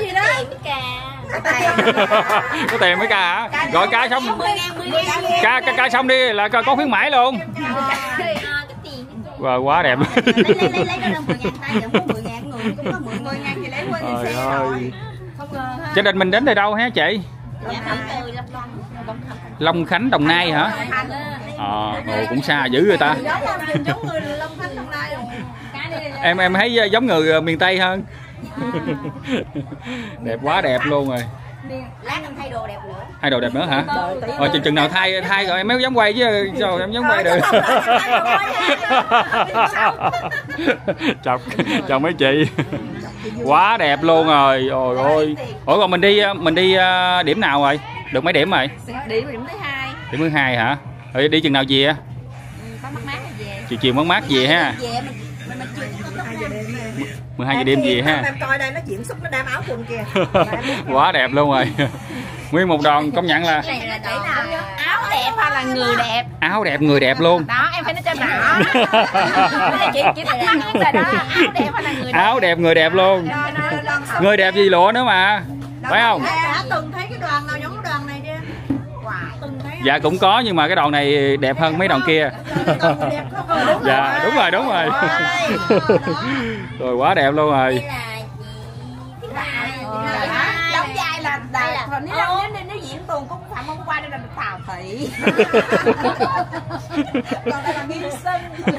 Có tiền mới ca hả? Rồi ca xong. Ca ca, ca xong đi là có khuyến mãi luôn. Wow, quá đẹp. Trời ơi. Gia đình mình đến từ đâu hả chị? Long Khánh, Đồng Nai hả? Ờ, à, cũng xa dữ người ta. Em em thấy giống người miền Tây hơn. Đẹp quá đẹp luôn rồi. Lát em thay đồ đẹp nữa. Thay đồ đẹp nữa hả? Ờ, chừng chừng nào thay thay rồi em mới dám quay chứ sao em dám quay được. Chào chào mấy chị. Quá đẹp luôn rồi. Ôi ôi. Ủa còn mình đi mình đi điểm nào rồi? Được mấy điểm rồi? Điểm điểm thứ hai. Điểm thứ hai hả? Rồi đi chừng nào về á? Có mát mát về. Chiều chiều mát mát về ha. mười hai giờ đêm về ha. Em coi đây nó diễn xúc nó đam áo quần kìa. Quá đẹp luôn rồi. Nguyên một đoàn công nhận là áo đẹp hay là người đẹp? Áo đẹp người đẹp luôn. Đó em phải nói cho rõ. Chị chị thắc mắc rồi đó. Áo đẹp hay là người đẹp? Áo đẹp người đẹp luôn. Người đẹp gì lụa nữa mà. Phải không? Đã từng thấy cái đoàn nào giống đoàn này chưa? Dạ cũng có nhưng mà cái đoàn này đẹp hơn mấy đoàn kia. Dạ đúng rồi đúng rồi. Rồi quá đẹp luôn rồi. Đóng vai là còn nếu nếu nếu diễn tuồng cũng phạm hôm qua đây là Thảo Thị. Còn đây là Nghiêm Sinh.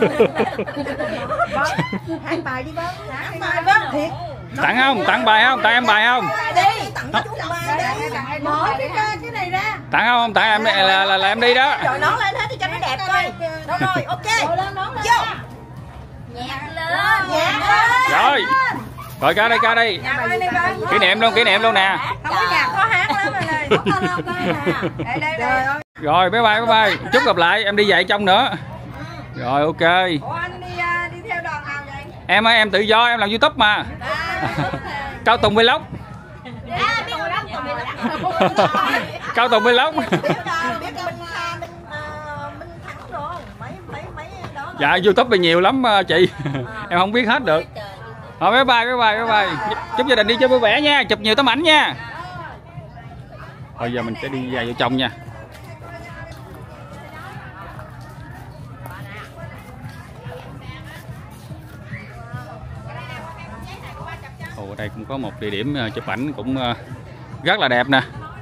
Hai bài đi bác. Hai bài bác thiệt. Tặng không? Tặng bài không? Tặng em bài không? Đi, tặng chú bài đi. Mở cái cái này ra. Tặng không? Tặng em là là, là, là em đi đó. Rồi nón lên hết thì cho nó đẹp coi. Đó rồi, ok. Vô. Nhạc lên. Nhạc lên. Rồi. Rồi ca đây ca đây. Kỷ niệm luôn, kỷ niệm luôn nè. Không có nhạc có hát lắm rồi này. Có karaoke nè. Đây đây đây. Rồi bye bye bye bye. Chúc gặp lại, em đi dạy trong nữa. Rồi ok. Ủa anh đi đi theo đoàn nào vậy? Em ơi em tự do, em làm YouTube mà. Cao Tùng Vlog. Cao Tùng Vlog. Dạ YouTube thì nhiều lắm chị. Em không biết hết được. Rồi bye bye bye bye bye bye. Chúc gia đình đi chơi vui vẻ nha, chụp nhiều tấm ảnh nha. Bây giờ mình sẽ đi vào trong nha. Ồ, ở đây cũng có một địa điểm chụp ảnh cũng rất là đẹp nè.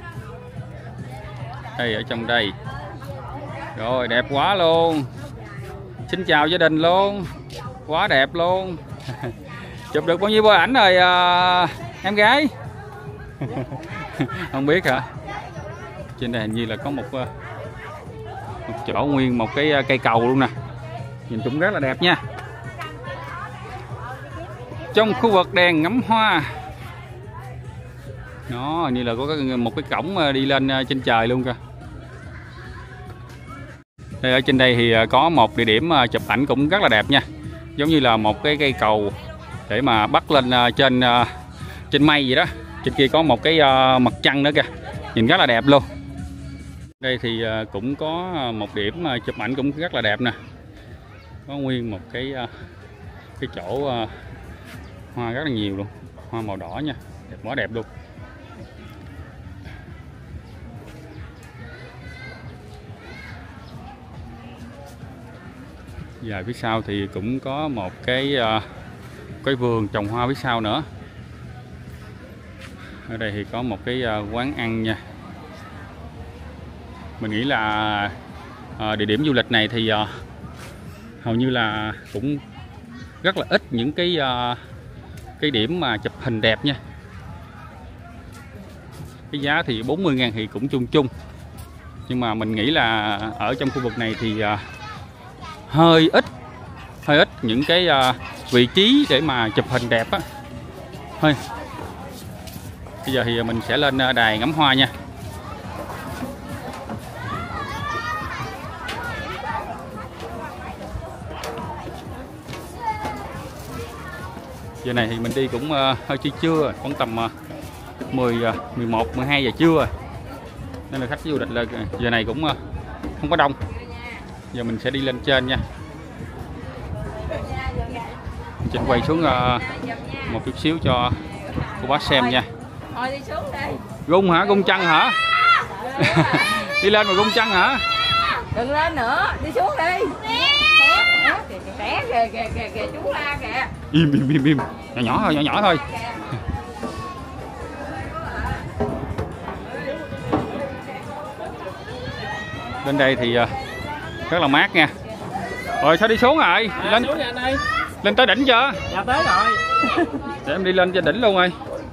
Đây ở trong đây. Rồi đẹp quá luôn. Xin chào gia đình luôn. Quá đẹp luôn. Chụp được bao nhiêu bộ ảnh rồi à, em gái? Không biết hả? Trên đây hình như là có một, một chỗ nguyên một cái cây cầu luôn nè. Nhìn cũng rất là đẹp nha. Trong khu vực đèn ngắm hoa. Nó như là có một cái cổng đi lên trên trời luôn kìa. Đây, ở trên đây thì có một địa điểm chụp ảnh cũng rất là đẹp nha. Giống như là một cái cây cầu để mà bắt lên trên trên mây vậy đó. Trên kia có một cái mặt trăng nữa kìa. Nhìn rất là đẹp luôn. Đây thì cũng có một điểm chụp ảnh cũng rất là đẹp nè. Có nguyên một cái cái chỗ hoa rất là nhiều luôn. Hoa màu đỏ nha. Đẹp quá đẹp luôn. Và phía sau thì cũng có một cái uh, cái vườn trồng hoa phía sau nữa. Ở đây thì có một cái uh, quán ăn nha. Mình nghĩ là uh, địa điểm du lịch này thì uh, hầu như là cũng rất là ít những cái uh, cái điểm mà chụp hình đẹp nha. Cái giá thì bốn mươi ngàn thì cũng chung chung. Nhưng mà mình nghĩ là ở trong khu vực này thì uh, hơi ít hơi ít những cái uh, vị trí để mà chụp hình đẹp á. Thôi bây giờ thì mình sẽ lên đài ngắm hoa nha. Giờ này thì mình đi cũng uh, hơi trưa trưa khoảng tầm uh, mười, mười một, mười hai giờ trưa rồi. Nên là khách du lịch là giờ này cũng uh, không có đông. Giờ mình sẽ đi lên trên nha. Mình quay xuống uh, một chút xíu cho cô bác xem nha. Thôi đi xuống đi. Gung hả? Gung chân hả? Đi lên mà gung chân hả? Đừng lên nữa, đi xuống đi. Té kìa kìa kìa kìa chú la kìa. Im im im im. Nhỏ nhỏ thôi, nhỏ nhỏ thôi. Bên đây thì uh, rất là mát nha. Rồi sao đi xuống rồi? À, lên xuống anh ơi. Lên tới đỉnh chưa? Dạ tới rồi. Để em đi lên trên đỉnh luôn rồi.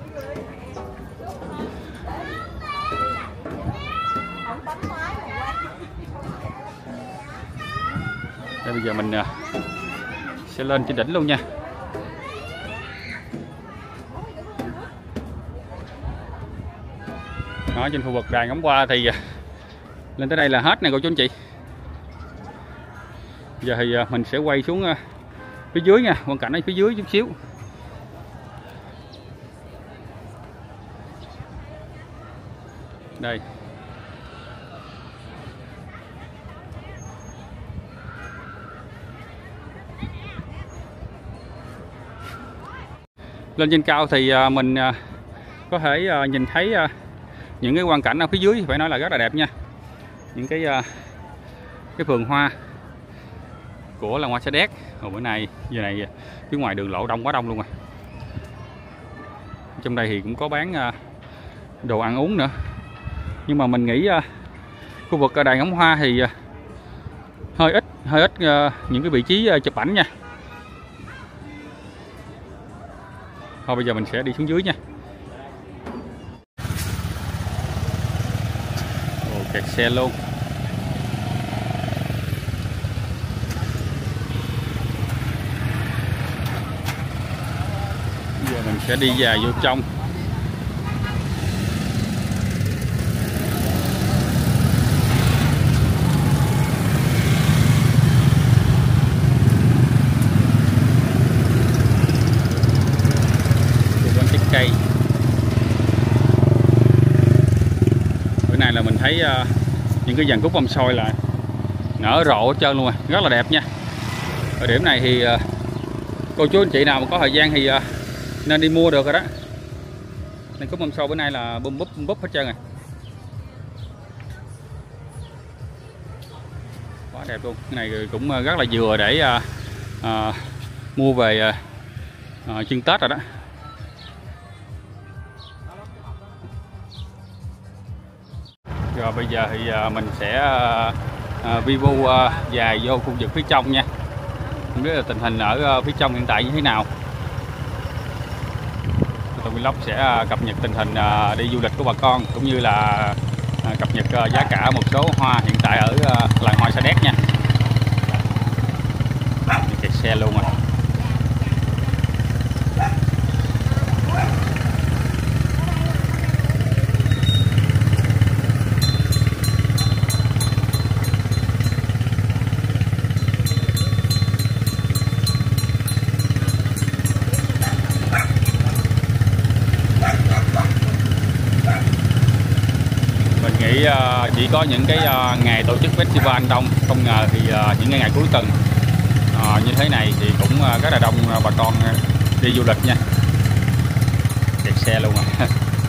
Đây bây giờ mình uh, sẽ lên trên đỉnh luôn nha. Đó, trên khu vực đài ngắm hoa thì uh, lên tới đây là hết nè cô chú anh chị. Giờ thì uh, mình sẽ quay xuống uh, phía dưới nha, quang cảnh ở phía dưới chút xíu. Đây. Lên trên cao thì uh, mình uh, có thể uh, nhìn thấy uh, những cái quang cảnh ở phía dưới phải nói là rất là đẹp nha. Những cái uh, cái vườn hoa của làng hoa Sa Đéc. Hồi bữa nay giờ này phía ngoài đường lộ đông quá đông luôn rồi. Trong đây thì cũng có bán uh, đồ ăn uống nữa. Nhưng mà mình nghĩ uh, khu vực đài ngắm hoa thì uh, hơi ít hơi ít uh, những cái vị trí uh, chụp ảnh nha. Thôi bây giờ mình sẽ đi xuống dưới nha. Ồ, kẹt xe luôn. Giờ mình sẽ đi vào vô trong. Cây. Bữa nay là mình thấy uh, những cái dàn cúc bông sôi là nở rộ hết trơn luôn rồi, rất là đẹp nha. Ở điểm này thì uh, cô chú anh chị nào mà có thời gian thì uh, nên đi mua được rồi đó. Nên cúc bông sôi bữa nay là bum búp bum búp hết trơn rồi. Quá đẹp luôn. Cái này cũng rất là vừa để uh, uh, mua về uh, uh, chưng Tết rồi đó. Rồi bây giờ thì mình sẽ uh, review uh, dài vô khu vực phía trong nha. Không biết là tình hình ở uh, phía trong hiện tại như thế nào. Tôi Vlog sẽ uh, cập nhật tình hình uh, đi du lịch của bà con cũng như là uh, cập nhật uh, giá cả một số hoa hiện tại ở uh, làng hoa Sa Đéc nha. Kẹt xe luôn rồi. nghĩ uh, chỉ có những cái uh, ngày tổ chức festival đông, không ngờ thì uh, những cái ngày cuối tuần uh, như thế này thì cũng uh, rất là đông uh, bà con uh, đi du lịch nha. Kẹt xe luôn rồi.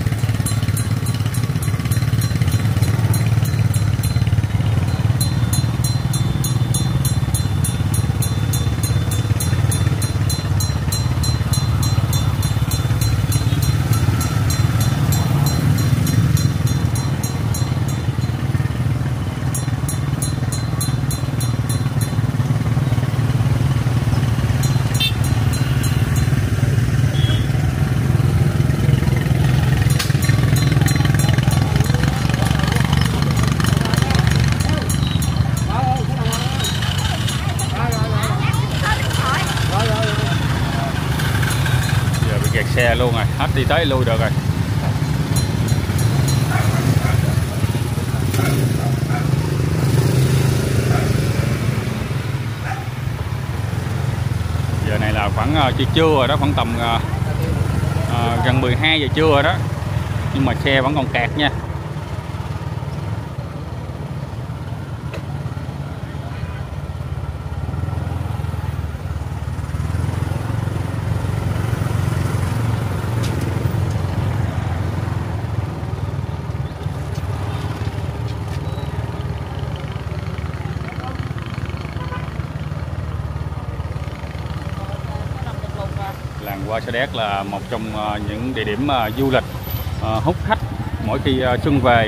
Kẹt xe luôn rồi, hết đi tới lui được rồi. Giờ này là khoảng uh, trưa trưa rồi đó, khoảng tầm uh, uh, gần mười hai giờ trưa rồi đó. Nhưng mà xe vẫn còn kẹt nha. Làng Hoa Sa Đéc là một trong những địa điểm du lịch hút khách mỗi khi xuân về.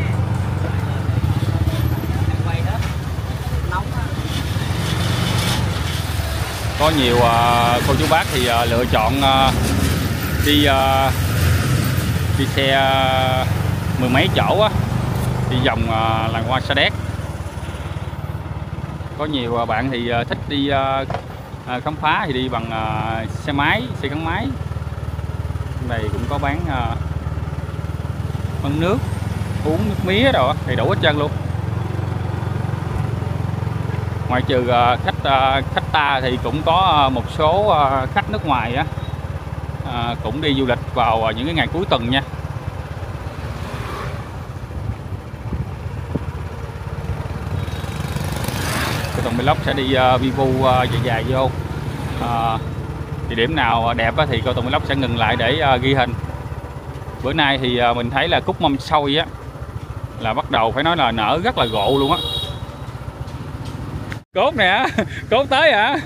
Có nhiều cô chú bác thì lựa chọn đi đi xe mười mấy chỗ á, đi vòng làng Hoa Sa Đéc. Có nhiều bạn thì thích đi À, khám phá thì đi bằng à, xe máy, xe gắn máy. Đây cũng có bán à, bán nước, uống nước mía rồi đầy đủ hết trơn luôn. Ngoài trừ à, khách à, khách ta thì cũng có một số à, khách nước ngoài á, à, cũng đi du lịch vào những cái ngày cuối tuần nha. Tùng Vlog sẽ đi uh, review uh, dài dài vô uh, địa điểm nào đẹp á, thì cô Tùng Vlog sẽ ngừng lại để uh, ghi hình. Bữa nay thì uh, mình thấy là cúc mâm xôi á là bắt đầu phải nói là nở rất là rộ luôn á. Cốt nè, cốt tới hả?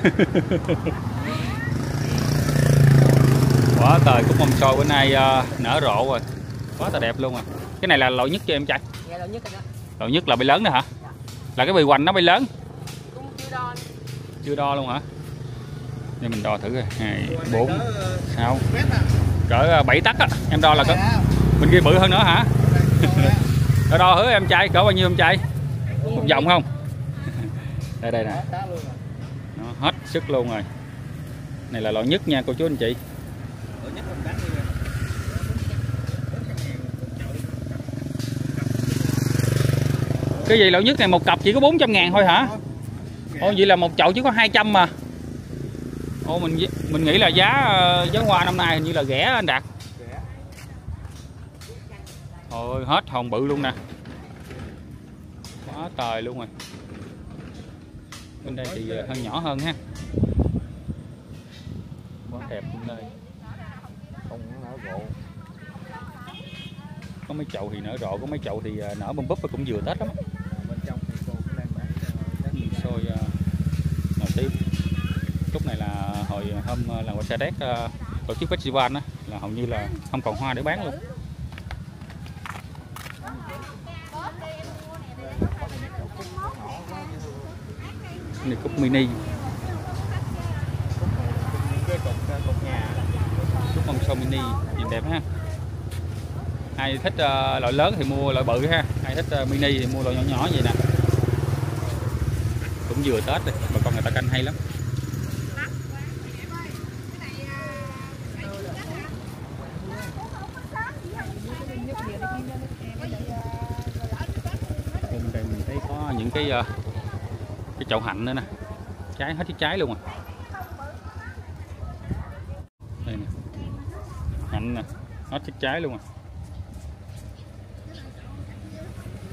Quá trời, cúc mâm xôi bữa nay uh, nở rộ rồi, quá là đẹp luôn rồi. Cái này là loại nhất cho em trai? Dạ, loại nhất rồi đó. Loại nhất là bay lớn đó hả? Dạ. Là cái bì hoành nó bay lớn? Chưa đo. Chưa đo luôn hả? Để mình đo thử coi. Hai, bốn, sáu. Cỡ bảy tấc á, em đo là có. Bên kia bự hơn nữa hả? Đo đo thử em trai, cỡ bao nhiêu em trai? Một vòng không? Đây đây nè. Nó hết sức luôn rồi. Này là loại nhất nha cô chú anh chị. Cái gì loại nhất này một cặp chỉ có bốn trăm ngàn thôi hả? Ồ vậy là một chậu chỉ có hai trăm mà. Ồ mình mình nghĩ là giá giá hoa năm nay hình như là rẻ anh Đạt. Ôi hết hồn bự luôn nè. Quá trời luôn rồi. Bên đây thì hơi nhỏ hơn ha. Quá đẹp bên đây. Không nở rộ. Có mấy chậu thì nở rộ, có mấy chậu thì nở bông búp cũng vừa Tết lắm. Bên trong thì cô cũng đang bán xôi nổi tiếng. Lúc này là hồi hôm làng Hoa Sa Đéc uh, tổ chức festival đó, là hầu như là không còn hoa để bán luôn. Này cúc mini, cúc mâm xôi mini nhìn đẹp ha. Ai thích uh, loại lớn thì mua loại bự ha, ai thích uh, mini thì mua loại nhỏ nhỏ vậy nè. Cũng vừa Tết đi, bà con người ta canh hay lắm. Bên đây mình thấy có những cái uh, cái chậu hạnh nữa nè, trái hết cái trái luôn à. Đây nè, hạnh nè, hết cái trái luôn à.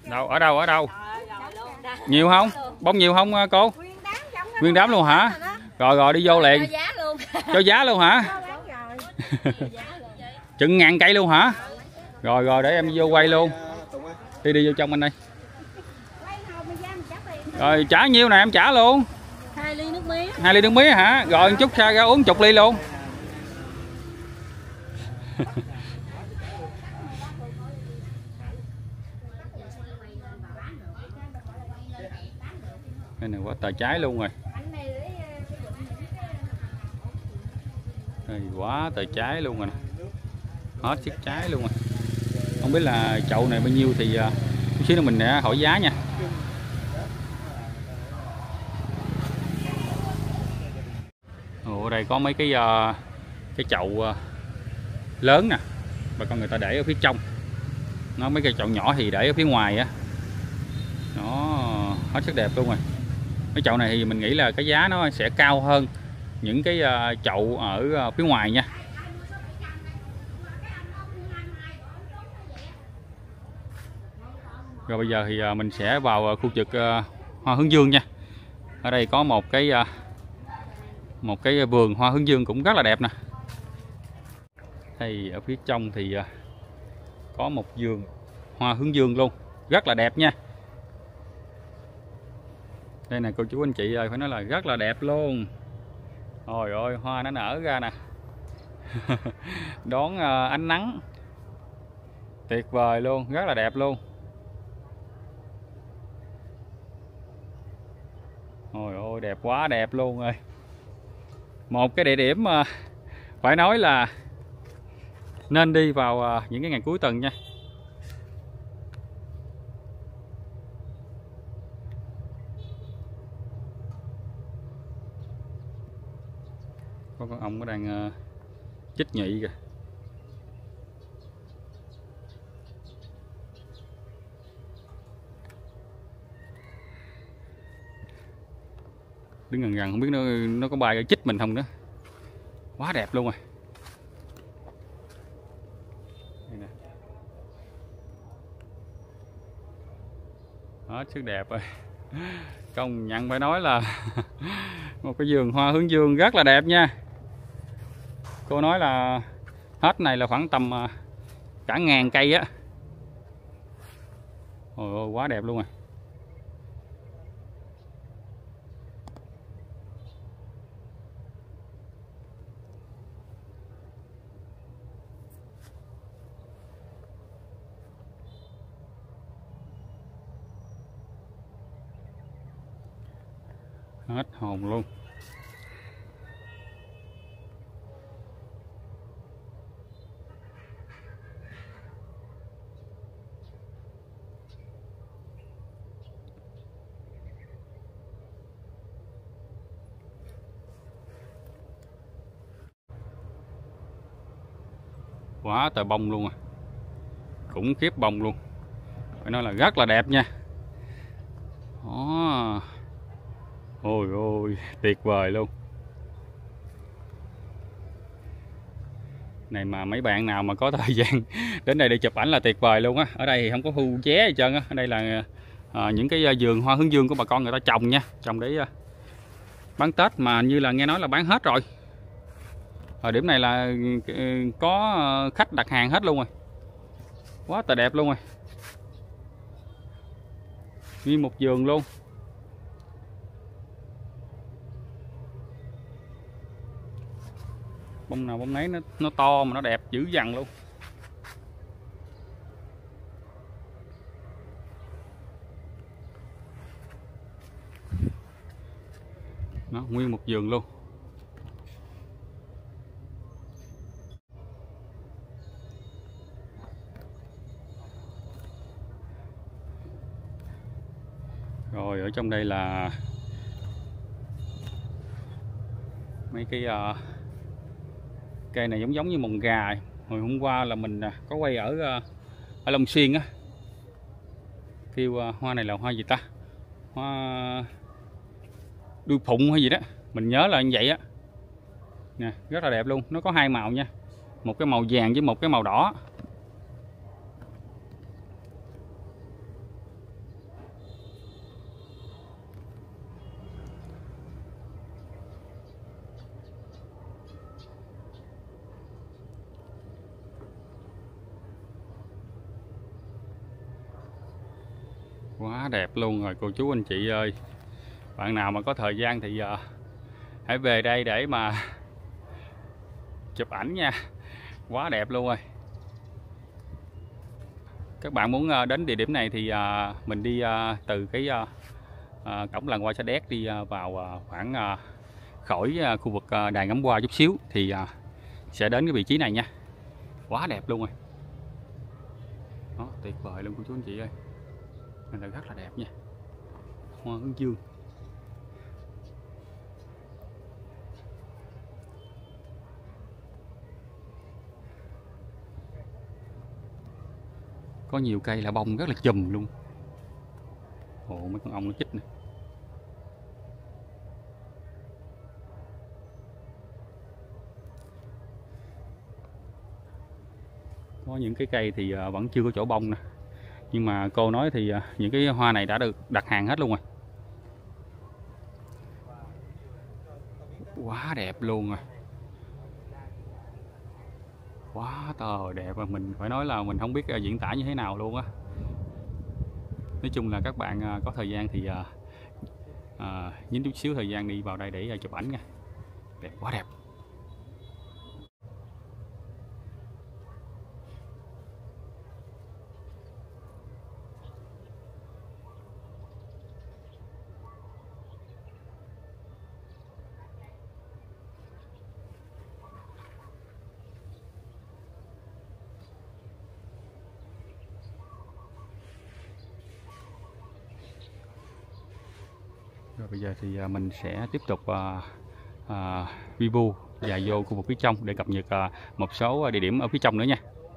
Đâu, ở đâu, ở đâu? Nhiều không? Bông nhiều không cô? Nguyên đám luôn hả? Rồi rồi đi vô liền. Cho giá luôn hả? Chừng ngàn cây luôn hả? Rồi rồi để em vô quay luôn. Đi đi vô trong anh đây. Rồi trả nhiêu nè, em trả luôn. Hai ly nước mía. Hai ly nước mía hả? Rồi chút xa ra uống chục ly luôn. Đây này quá tờ trái luôn rồi. Đây quá tờ trái luôn rồi nè. Hết chiếc trái luôn rồi. Không biết là chậu này bao nhiêu thì uh, chút xíu nữa mình sẽ hỏi giá nha. Ồ, ở đây có mấy cái uh, cái chậu uh, lớn nè. Bà con người ta để ở phía trong. Nó mấy cái chậu nhỏ thì để ở phía ngoài á. Nó hết sức đẹp luôn rồi. Cái chậu này thì mình nghĩ là cái giá nó sẽ cao hơn những cái uh, chậu ở uh, phía ngoài nha. Rồi bây giờ thì uh, mình sẽ vào uh, khu vực uh, hoa hướng dương nha. Ở đây có một cái uh, một cái vườn hoa hướng dương cũng rất là đẹp nè. Đây ở phía trong thì uh, có một vườn hoa hướng dương luôn, rất là đẹp nha. Đây nè cô chú anh chị ơi, phải nói là rất là đẹp luôn. Ôi ôi, hoa nó nở ra nè. Đón uh, ánh nắng. Tuyệt vời luôn, rất là đẹp luôn. Ôi ôi, đẹp quá đẹp luôn ơi. Một cái địa điểm uh, phải nói là nên đi vào uh, những cái ngày cuối tuần nha. Có con ong nó đang uh, chích nhị kìa. Đứng gần gần không biết nó nó có bay chích mình không nữa. Quá đẹp luôn rồi. Đây nè. Hết sức đẹp rồi. Công nhận phải nói là một cái vườn hoa hướng dương rất là đẹp nha. Cô nói là hết này là khoảng tầm cả ngàn cây á. Ôi ôi, quá đẹp luôn rồi. Hết hồn luôn. Quá trời bông luôn à. Khủng khiếp bông luôn. Phải nói là rất là đẹp nha. Đó. Ôi ôi, tuyệt vời luôn. Này mà mấy bạn nào mà có thời gian đến đây để chụp ảnh là tuyệt vời luôn á. Ở đây thì không có thu vé gì trơn á. Ở đây là à, những cái vườn hoa hướng dương của bà con người ta trồng nha. Trồng để à, bán Tết mà như là nghe nói là bán hết rồi. Ở điểm này là có khách đặt hàng hết luôn rồi. Quá trời đẹp luôn rồi. Như một vườn luôn. Bông nào bông nấy nó, nó to mà nó đẹp dữ dằn luôn. Nó nguyên một vườn luôn. Rồi ở trong đây là mấy cái uh, cây này giống giống như mồng gà. Hồi hôm qua là mình có quay ở uh, ở Long Xuyên á. Kêu uh, hoa này là hoa gì ta? Hoa đuôi phụng hay gì đó. Mình nhớ là như vậy á. Nè, rất là đẹp luôn. Nó có hai màu nha. Một cái màu vàng với một cái màu đỏ. Quá đẹp luôn rồi cô chú anh chị ơi. Bạn nào mà có thời gian thì uh, hãy về đây để mà chụp ảnh nha. Quá đẹp luôn rồi. Các bạn muốn uh, đến địa điểm này thì uh, mình đi uh, từ cái uh, uh, cổng làng hoa Sa Đéc đi uh, vào uh, khoảng uh, khỏi uh, khu vực uh, đài ngắm hoa chút xíu thì uh, sẽ đến cái vị trí này nha. Quá đẹp luôn rồi. Đó, tuyệt vời luôn cô chú anh chị ơi. Nên là rất là đẹp nha. Hoa hướng dương. Có nhiều cây là bông rất là chùm luôn. Ồ, mấy con ong nó chích nè. Có những cái cây thì vẫn chưa có chỗ bông nè. Nhưng mà cô nói thì những cái hoa này đã được đặt hàng hết luôn rồi. Quá đẹp luôn rồi. Quá tờ đẹp và mình phải nói là mình không biết diễn tả như thế nào luôn á. Nói chung là các bạn có thời gian thì à, à, nhín chút xíu thời gian đi vào đây để chụp ảnh nha. Đẹp, quá đẹp. Rồi bây giờ thì mình sẽ tiếp tục uh, uh, review và vô khu vực phía trong để cập nhật uh, một số địa điểm ở phía trong nữa nha.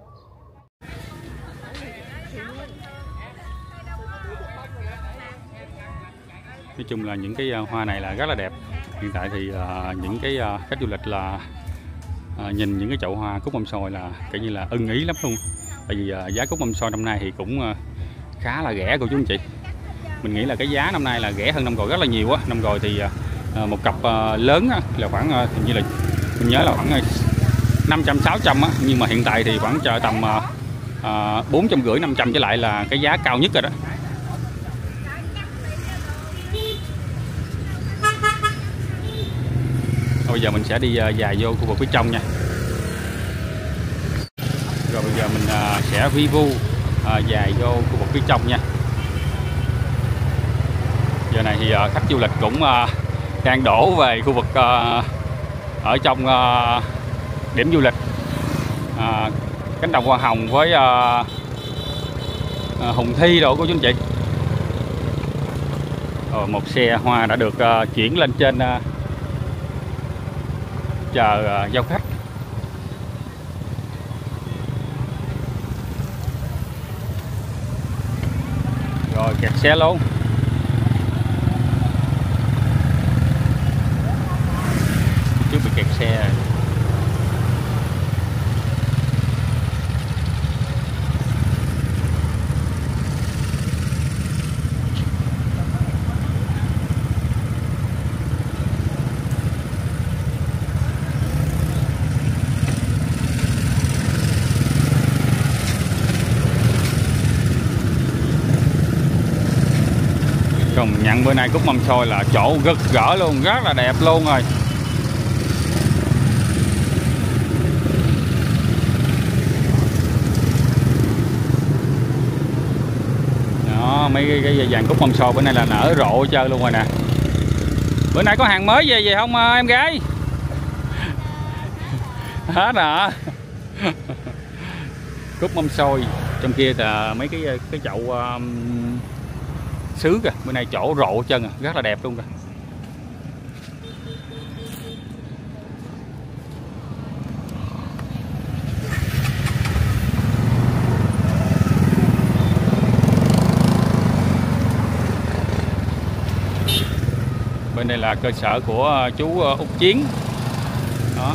Nói chung là những cái uh, hoa này là rất là đẹp. Hiện tại thì uh, những cái uh, khách du lịch là uh, nhìn những cái chậu hoa cúc mâm xôi là kiểu như là ưng ý lắm luôn. Tại vì uh, giá cúc mâm xôi năm nay thì cũng uh, khá là rẻ cô chú anh chị. Mình nghĩ là cái giá năm nay là rẻ hơn năm rồi rất là nhiều á. Năm rồi thì uh, một cặp uh, lớn á, là khoảng uh, hình như là mình nhớ là khoảng uh, năm trăm sáu trăm á, nhưng mà hiện tại thì khoảng chờ tầm uh, bốn trăm rưỡi năm trăm trở lại là cái giá cao nhất rồi đó. Bây giờ mình sẽ đi uh, dài vô khu vực phía trong nha. Rồi bây giờ mình uh, sẽ review uh, dài vô khu vực phía trong nha. Giờ này thì uh, khách du lịch cũng uh, đang đổ về khu vực uh, ở trong uh, điểm du lịch uh, cánh đồng hoa hồng với uh, uh, Hùng Thi đồ của chú anh chị. Rồi, một xe hoa đã được uh, chuyển lên trên uh, chờ uh, giao khách. Rồi kẹt xe luôn. Trước bị kẹt xe rồi. Công nhận bữa nay cúc mâm xôi là chỗ rực rỡ luôn, rất là đẹp luôn rồi. Đó, mấy cái, cái vàng cúc mâm xôi bữa nay là nở rộ hết trơn luôn rồi nè. Bữa nay có hàng mới về gì không em gái? Hết à. Cúc mâm xôi, trong kia là mấy cái cái chậu um, sứ kìa, bữa nay chỗ rộ hết trơn à, rất là đẹp luôn kìa. Bên đây là cơ sở của chú Út Chiến. Đó.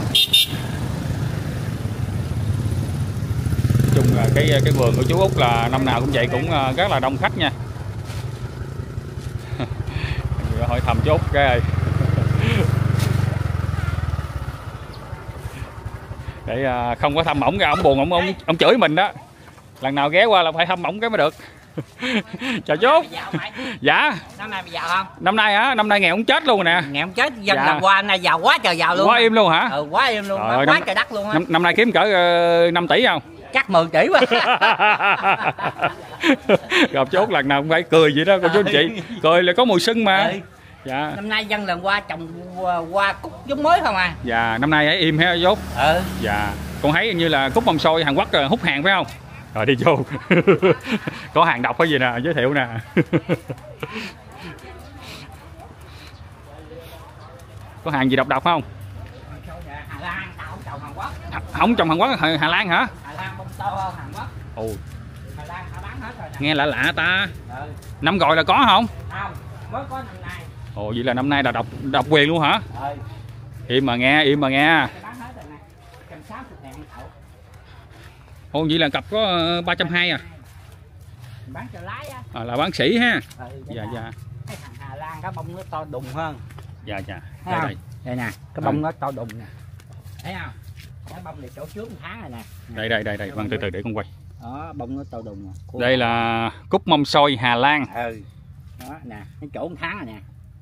Nói chung là cái cái vườn của chú Út là năm nào cũng vậy, cũng rất là đông khách nha. Hỏi thầm chú Út cái để không có thăm ổng ra ổng buồn, ổng ổng ổng chửi mình đó. Lần nào ghé qua là phải thăm ổng cái mới được. Chào chú. Giàu mày. Dạ. Năm nay mày giàu không? Năm nay hả? Năm nay nghèo cũng chết luôn rồi nè. Nghèo chết, dân Dạ. làm qua nay giàu quá trời giàu luôn. Quá im luôn hả? Ừ, quá im luôn, Trời ơi, quá năm- trời đất luôn á. Năm, năm nay kiếm cỡ uh, năm tỷ không? Chắc mười tỷ quá. Gặp chốt lần nào cũng phải cười vậy đó cô chú anh chị. Cười là có mùi sưng mà. Ừ. Dạ. Năm nay dân làm qua trồng hoa, hoa cúc giống mới không à. Dạ, năm nay ấy im ha chốt. Ừ. Dạ. Con thấy như là cúc mâm xôi Hàn Quốc hút hàng phải không? Rồi đi vô. Có hàng độc cái gì nè, giới thiệu nè. Có hàng gì độc độc không? Hà Lan, tao không trồng Hàn Quốc. Không trồng Hàn Quốc, Hà, Hà Lan hả? Hà Lan bông to hơn Hàn Quốc. Ồ, Hà Lan họ bán hết rồi nè. nghe lạ lạ ta. Ừ. Năm rồi là có không? Không, mới có năm nay. Ồ, vậy là năm nay là độc độc quyền luôn hả? Ừ. Im mà nghe, im mà nghe. Bán hết rồi nè. một trăm sáu mươi ngàn một chậu. Ồ, vậy là cặp có ờ, ba trăm hai mươi à? Bán cho lái á. À, là bán sĩ ha. Ừ, Dạ, nè. dạ. Cái thằng Hà Lan cái bông nó to đùng hơn. Dạ, dạ. Thấy Đây, không? đây. Đây nè, cái Ừ. bông nó to đùng nè. Thấy không? Cái bông này chỗ trước một tháng rồi nè. Đây, đây, đây, đây. Vâng, từ từ để con quay. Đó, bông nó to đùng nè. Của Đây là cúc mâm xôi Hà Lan. Ừ. Đó nè, cái chỗ một tháng rồi nè.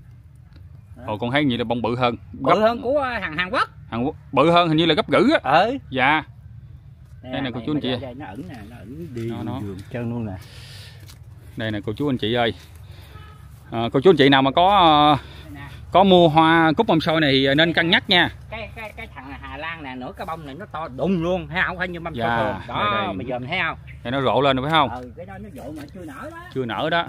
Ồ, con thấy như là bông bự hơn. Bự Gấp- hơn của thằng Hàn Quốc. Hàn Quốc bự hơn, hình như là gấp gữ á. Ừ. Dạ. Đây nè cô chú anh chị. Đây nó ẩn nè, nó ẩn đi Nó, nó. đường chân luôn nè. Đây nè cô chú anh chị ơi. À, cô chú anh chị nào mà có Đây nè. có mua hoa cúc mâm xôi này thì nên cân nhắc nha. Cái cái cái thằng Hà Lan nè, nửa cái bông này nó to đùng luôn, thấy không? Phải như mâm Dạ, xôi thường. Đó, đây, đây. mày dòm thấy không? Để nó rộ lên rồi phải không? Ừ, cái đó nó dội mà chưa nở đó. Chưa nở đó.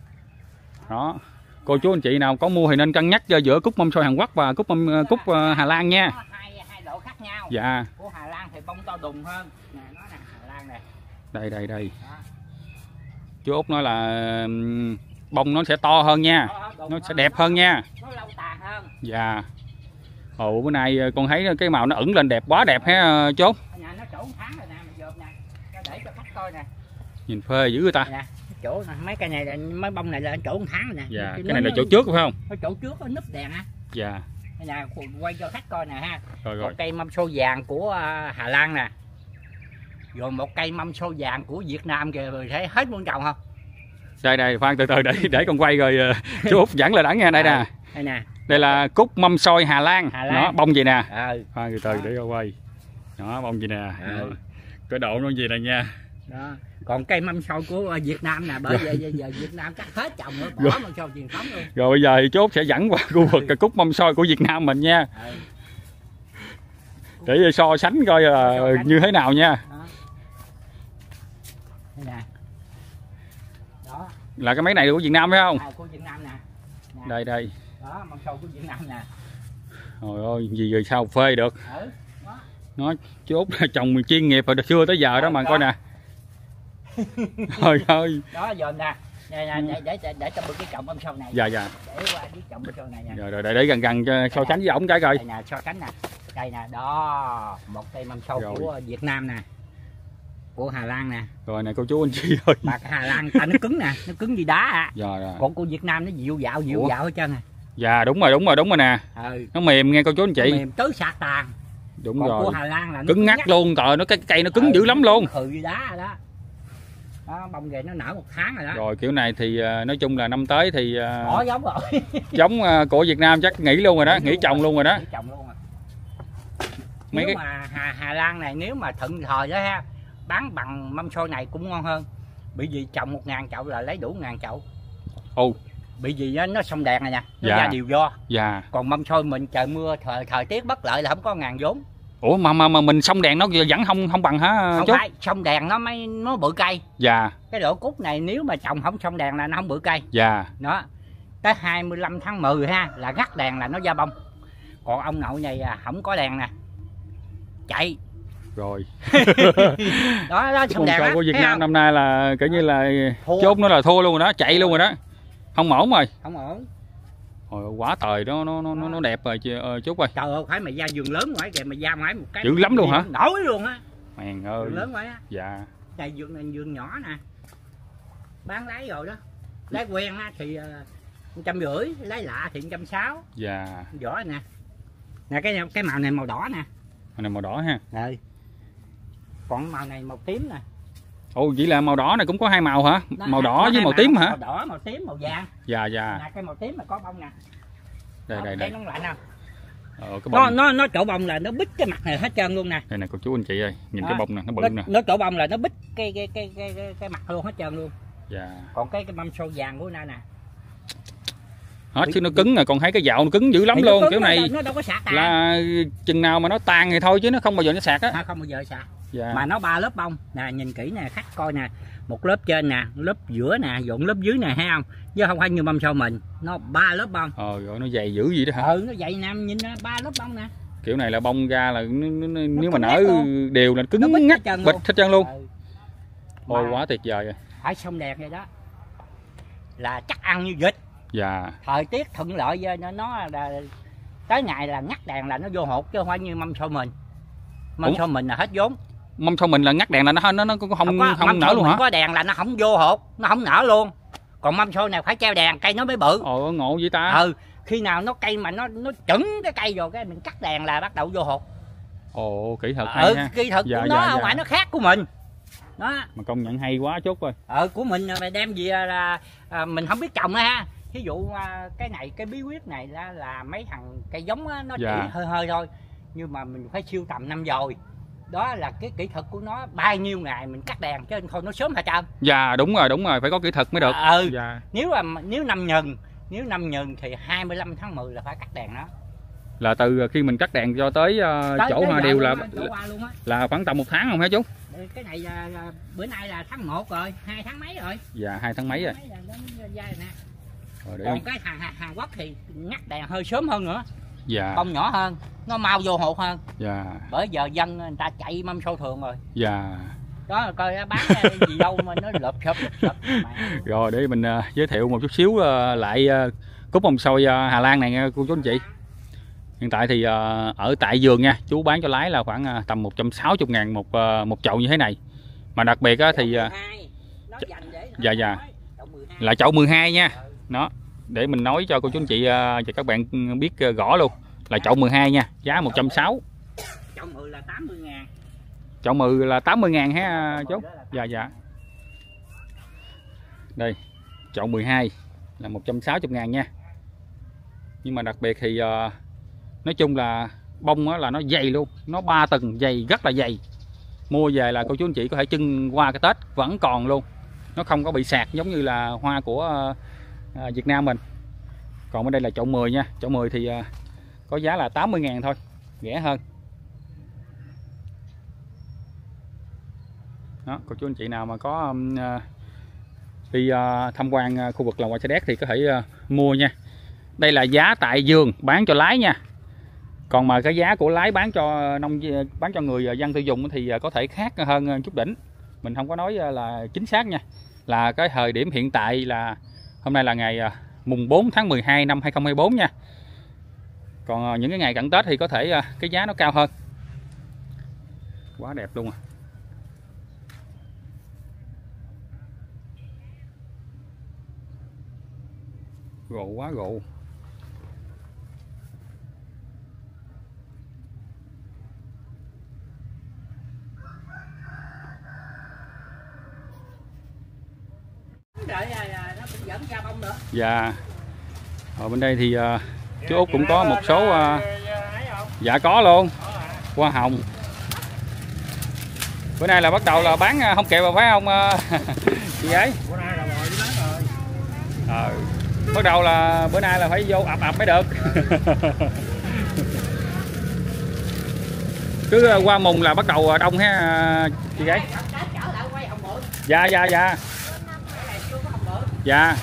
Đó. Cô chú anh chị nào có mua thì nên cân nhắc giữa cúc mâm xôi Hàn Quốc và cúc mâm cúc ờ, Hà Lan nha. Có hai hai độ khác nhau. Dạ. Của Hà Lan thì bông to đùng hơn. Nè, nó nè, Hà Lan nè. Đây đây đây. Đó. Chú Út nói là ừm, bông nó sẽ to hơn nha. Đó, đùng Nó sẽ đẹp hơn nha. Nó lâu tàn hơn. Dạ. Ồ, bữa nay con thấy cái màu nó ửng lên đẹp, quá đẹp ha Chốt. Ở nhà nó chỗ một tháng rồi nè, mày dòm nè. Cho để cho khách coi nè. Nhìn phê dữ người ta. Nè, chỗ này, mấy cây này là- mấy bông này là chỗ một tháng rồi nè. Dạ, Cái cái này là nó- chỗ trước phải không? Cái chỗ trước có núp đèn á. Dạ. Đây nè, quay cho khách coi nè ha. Rồi rồi. Một cây mâm xôi vàng của à, Hà Lan nè. Rồi một cây mâm xôi vàng của Việt Nam kìa, rồi thấy hết muốn trồng không? Đây đây, khoan từ từ để để con quay rồi ờ, chú Út dẫn lại đẳng nha đây nè. Đây nè. Đây là cúc mâm xôi Hà Lan. Hà Lan. Đó, bông gì nè. Ừ. Khoan từ từ Đó. để con quay. Đó, bông gì nè. Ừ. Đó. Cái độ nó gì nè nha. Đó. Còn cây mâm xôi của à, Việt Nam nè, bởi vậy giờ, giờ Việt Nam cắt hết trồng nữa, Rồi. bỏ mâm xôi truyền thống luôn. Rồi bây giờ thì chú Út sẽ dẫn qua khu vực cái cúc mâm xôi của Việt Nam mình nha. Ừ. Để so sánh coi là So sánh. như thế nào nha. Đó. Đây nè. Đó, Là cái máy này của Việt Nam phải không? à, của Việt Nam nè. Nè. Đây đây. Đó, mâm xôi của Việt Nam nè. Trời ơi, gì rồi sao phê được. Ừ. Đó. Nó chú Út là chồng chuyên nghiệp rồi, xưa tới giờ đó mà Đó. coi nè. Trời ơi. Đó dòm nè. Nè, nè, để để để, để cho bữa cái chồng mâm xôi này. Dạ dạ. Để qua cái chồng mâm xôi này nè. Rồi rồi để, để gần gần cho so sánh với ổng cái coi. Đây nè, so sánh nè. Đây nè, đó, một cây mâm xôi Rồi. của Việt Nam nè. Của Hà Lan nè. Rồi nè cô chú anh chị ơi. Mà cái Hà Lan ta nó cứng nè, nó cứng như đá à. Dạ rồi. Còn của Việt Nam nó dịu dạo dịu Ủa? dạo hết trơn à. Dạ đúng rồi, đúng rồi, đúng rồi nè. Ừ. Nó mềm nghe cô chú anh chị. Mềm tới sạc tàn. Đúng Còn của rồi. Hà Lan là nó Cứng ngắc luôn, trời nó cái cây nó cứng Ừ, dữ lắm luôn. Khừ như đá rồi đó. Đó, bông về nó nở một tháng rồi đó. Rồi kiểu này thì à, nói chung là năm tới thì à, Bỏ giống rồi. giống à, của Việt Nam chắc nghỉ luôn rồi đó, nghỉ trồng luôn rồi đó. Nghỉ trồng luôn rồi. Mấy Nếu cái mà Hà, Hà Lan này nếu mà thuận thời đó ha, bán bằng mâm xôi này cũng ngon hơn. Bị gì trồng một ngàn chậu là lấy đủ một ngàn chậu. Ồ. Bị gì á, nó xong đèn này nè, nó Dạ. ra điều do. Dạ. Còn mâm xôi mình trời mưa thời thời tiết bất lợi là không có ngàn vốn. Ủa mà mà mà mình xong đèn nó vẫn không không bằng hả Không chú? phải, xong đèn nó mới nó bự cây. Dạ. Cái độ cúc này nếu mà trồng không xong đèn là nó không bự cây. Dạ. Đó. Tới hai mươi lăm tháng mười ha là ngắt đèn là nó ra bông. Còn ông nội này à, không có đèn nè. Chạy. Rồi. Đó đó xong Con đèn sò đó. của Việt thấy Nam không? năm nay là kiểu như là Thua. chốt nó là thua luôn rồi đó, chạy luôn rồi đó. Không ổn rồi. Không ổn. Hồi quá trời đó nó nó nó nó đẹp rồi chị ờ, Chúc ơi. Trời ơi phải mày ra vườn lớn ngoài kìa, mày ra ngoài một cái. Dữ lắm luôn hả? Nổi luôn á. Mèn ơi. Vườn lớn ngoài á. Dạ. Đây vườn này vườn nhỏ nè. Bán lấy rồi đó. Lấy quen á thì một trăm rưỡi, lấy lạ thì một trăm sáu. Dạ. Vỏ nè. Nè cái cái màu này màu đỏ nè. Màu này màu đỏ ha. Rồi. Còn màu này màu tím nè. Ồ, chỉ là màu đỏ này cũng có hai màu hả? Nó màu đỏ với màu tím hả? Màu đỏ, màu tím, màu vàng. Dạ dạ. Nè, cái màu tím mà có bông nè. Đây đây đây. Nó lạnh không? Ờ, cái Nó bông. nó nó chỗ bông là nó bít cái mặt này hết trơn luôn nè. Đây nè cô chú anh chị ơi, nhìn À, cái bông nè, nó bự nó, nè. nó chỗ bông là nó bít cái cái cái cái cái, cái mặt luôn hết trơn luôn. Dạ. Còn cái cái mâm xô vàng của nó nè. Hết chứ nó cứng rồi, còn thấy cái dạo nó cứng dữ lắm Thì luôn, nó kiểu nó, này nó đâu có sạc à. là chừng nào mà nó tan thì thôi chứ nó không bao giờ nó sạc á. À, không bao giờ sạc. Dạ. Mà nó ba lớp bông nè, nhìn kỹ nè, khách coi nè, một lớp trên nè, lớp giữa nè, dọn lớp dưới nè, thấy không? Chứ không phải như mâm xô mình, nó ba lớp bông. Ờ rồi nó dày dữ vậy đó hả? Ừ, nó dày nè, nhìn nè, ba lớp bông nè. Kiểu này là bông ra là nó, nó, nó, nếu mà cứng nở ngắt luôn. đều là cứng Nó bít ngắt hết trơn bịch luôn. hết trơn luôn. Ừ. Ôi Mà quá tuyệt vời rồi. phải sông đèn vậy đó là chắc ăn như vịt. Dạ. Thời tiết thuận lợi với nó, nó là tới ngày là ngắt đèn là nó vô hột chứ không phải như mâm xô mình. Mâm Ủa? xô mình là hết vốn. Mâm sau mình là ngắt đèn là nó nó nó không không, có, không mâm nở xô luôn mình hả? có đèn là nó không vô hột, nó không nở luôn. Còn mâm xô này phải treo đèn cây nó mới bự. Ồ ngộ vậy ta. Ừ, khi nào nó cây mà nó nó chuẩn cái cây rồi cái mình cắt đèn là bắt đầu vô hột. Ồ kỹ thuật hay Ừ, ha. kỹ thuật Dạ, của nó dạ, không dạ. phải nó khác của mình. Đó. Mà công nhận hay quá chốt rồi. Ờ, của mình mà đem gì là à, mình không biết trồng ha. Ví dụ à, cái này cái bí quyết này là, là mấy thằng cây giống á, nó Dạ. chỉ hơi hơi thôi, nhưng mà mình phải siêu tầm năm rồi. Đó là cái kỹ thuật của nó, bao nhiêu ngày mình cắt đèn chứ thôi nó sớm hả trơn. Dạ đúng rồi đúng rồi, phải có kỹ thuật mới được. À, ừ. Dạ. Nếu là nếu năm nhần, nếu năm nhần thì hai mươi lăm tháng mười là phải cắt đèn đó. Là từ khi mình cắt đèn cho tới, uh, Tới- chỗ tới hoa giờ điều luôn là á, chỗ hoa luôn á. là khoảng tầm một tháng không hả chú? Cái này là, là bữa nay là tháng một rồi, hai tháng mấy rồi. Dạ hai tháng mấy rồi. Mấy là đến giai này nè. Rồi để Còn cái hàng Hàn Quốc thì ngắt đèn hơi sớm hơn nữa, dạ bông nhỏ hơn, nó mau vô hột hơn. dạ Bởi giờ dân người ta chạy mâm xô thường rồi. dạ. Đó coi nó bán gì đâu mà nó lợp xộp lợp xộp. Rồi để mình uh, giới thiệu một chút xíu uh, lại uh, cúc bông xôi uh, Hà Lan này nha cô chú anh chị. Hiện tại thì uh, ở tại vườn nha, chú bán cho lái là khoảng uh, tầm một trăm sáu mươi ngàn một uh, một chậu như thế này. Mà đặc biệt uh, thì uh, dạ dạ là chậu mười hai nha. Đó, để mình nói cho cô chú anh chị uh, và các bạn biết uh, rõ luôn. Là chậu mười hai nha, giá một trăm sáu mươi. Chậu mười là tám mươi ngàn. Chậu mười là tám mươi ngàn ha chú. Dạ dạ. Đây, chậu mười hai là một trăm sáu mươi ngàn nha. Nhưng mà đặc biệt thì uh, nói chung là bông là nó dày luôn, nó ba tầng dày, rất là dày. Mua về là cô chú anh chị có thể trưng qua cái Tết vẫn còn luôn. Nó không có bị sạc giống như là hoa của uh, uh, Việt Nam mình. Còn bên đây là chậu mười nha. Chậu mười thì uh, có giá là tám mươi ngàn thôi, rẻ hơn. Đó, cô chú anh chị nào mà có um, uh, đi uh, tham quan uh, khu vực làng hoa Sa Đéc thì có thể uh, mua nha. Đây là giá tại vườn bán cho lái nha. Còn mà cái giá của lái bán cho nông bán cho người dân tiêu dùng thì có thể khác hơn chút đỉnh. Mình không có nói là chính xác nha. Là cái thời điểm hiện tại là hôm nay là ngày mùng bốn tháng mười hai năm hai không hai tư nha. Còn những cái ngày cận Tết thì có thể cái giá nó cao hơn. Quá đẹp luôn à. Gồ quá gồ. Đợi là nó cũng dẫn ra bông nữa. Dạ. Ở bên đây thì uh, chú Út cũng có một số uh, dạ có luôn. Hoa hồng. Bữa nay là bắt đầu là bán uh, không kẹo phải không uh, chị ấy? Bữa nay là rồi bán rồi. Ờ, bắt đầu là bữa nay là phải vô ập ập mới được. Cứ qua mùng là bắt đầu đông ha chị gái. Dạ dạ dạ. Dạ.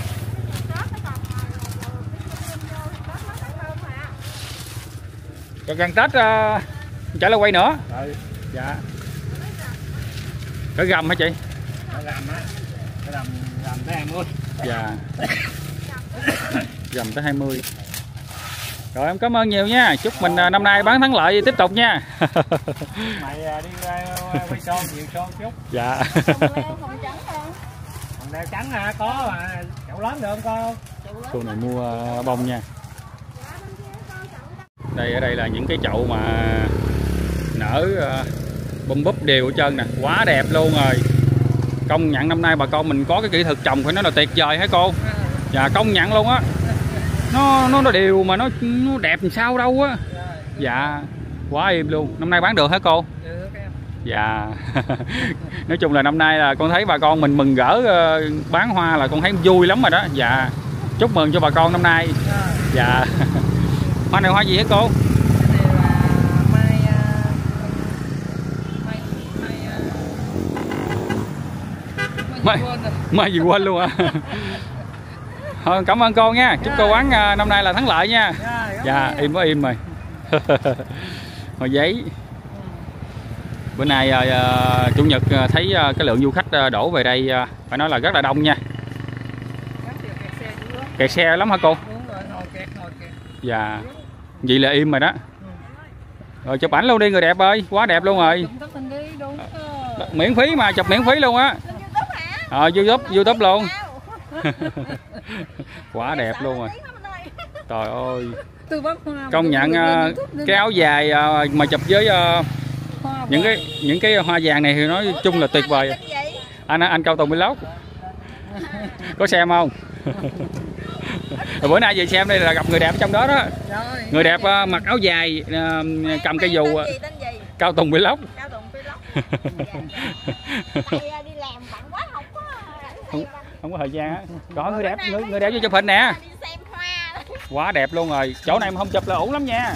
Còn gần Tết uh, trở lại quay nữa. Ừ. Dạ. Cái gầm hả chị? Cái làm á. Cái làm làm tới hai mươi. Dạ. Gầm tới hai mươi. Rồi em cảm ơn nhiều nha. Chúc mình uh, năm nay bán thắng lợi tiếp tục nha. Mày đi quay show nhiều show chút. Dạ. Còn đeo trắng hả? Có mà chậu lớn được không con? Cô này mua uh, bông nha. Đây ở đây là những cái chậu mà nở uh, bông búp đều ở trơn nè, quá đẹp luôn rồi. Công nhận năm nay bà con mình có cái kỹ thuật trồng phải nói là tuyệt vời hả cô? Dạ công nhận luôn á. Nó nó nó đều mà nó nó đẹp làm sao đâu á. Dạ quá im luôn. Năm nay bán được hả cô? Dạ. Nói chung là năm nay là con thấy bà con mình mừng rỡ bán hoa là con thấy vui lắm rồi đó. Dạ. Chúc mừng cho bà con năm nay. Dạ. Hoa này hoa gì hả cô? Mai, mai gì quên luôn à. Thôi, cảm ơn cô nha. Chúc cô quán năm nay là thắng lợi nha. Dạ im quá im rồi. Hồi giấy. Bữa nay uh, chủ nhật uh, thấy uh, cái lượng du khách uh, đổ về đây uh, phải nói là rất là đông nha. Kẹt xe lắm hả cô? Dạ. Vậy là im rồi đó. Rồi chụp ảnh luôn đi người đẹp ơi, quá đẹp luôn rồi. Đó, miễn phí mà, chụp miễn phí luôn á. Ờ YouTube, YouTube luôn. Quá đẹp luôn rồi. Trời ơi. Công nhận uh, cái áo dài uh, mà chụp với uh, những cái những cái hoa vàng này thì nói chung là tuyệt vời. Anh anh Cao Tùng Vlog có xem không? Rồi bữa nay về xem đây là gặp người đẹp trong đó đó. Người đẹp uh, mặc áo dài uh, cầm cây dù. uh, Cao Tùng Vlog. Không, không có thời gian á. Có người đẹp, người, người đẹp vô chụp hình nè. Quá đẹp luôn rồi. Chỗ này mà không chụp là ổn lắm nha.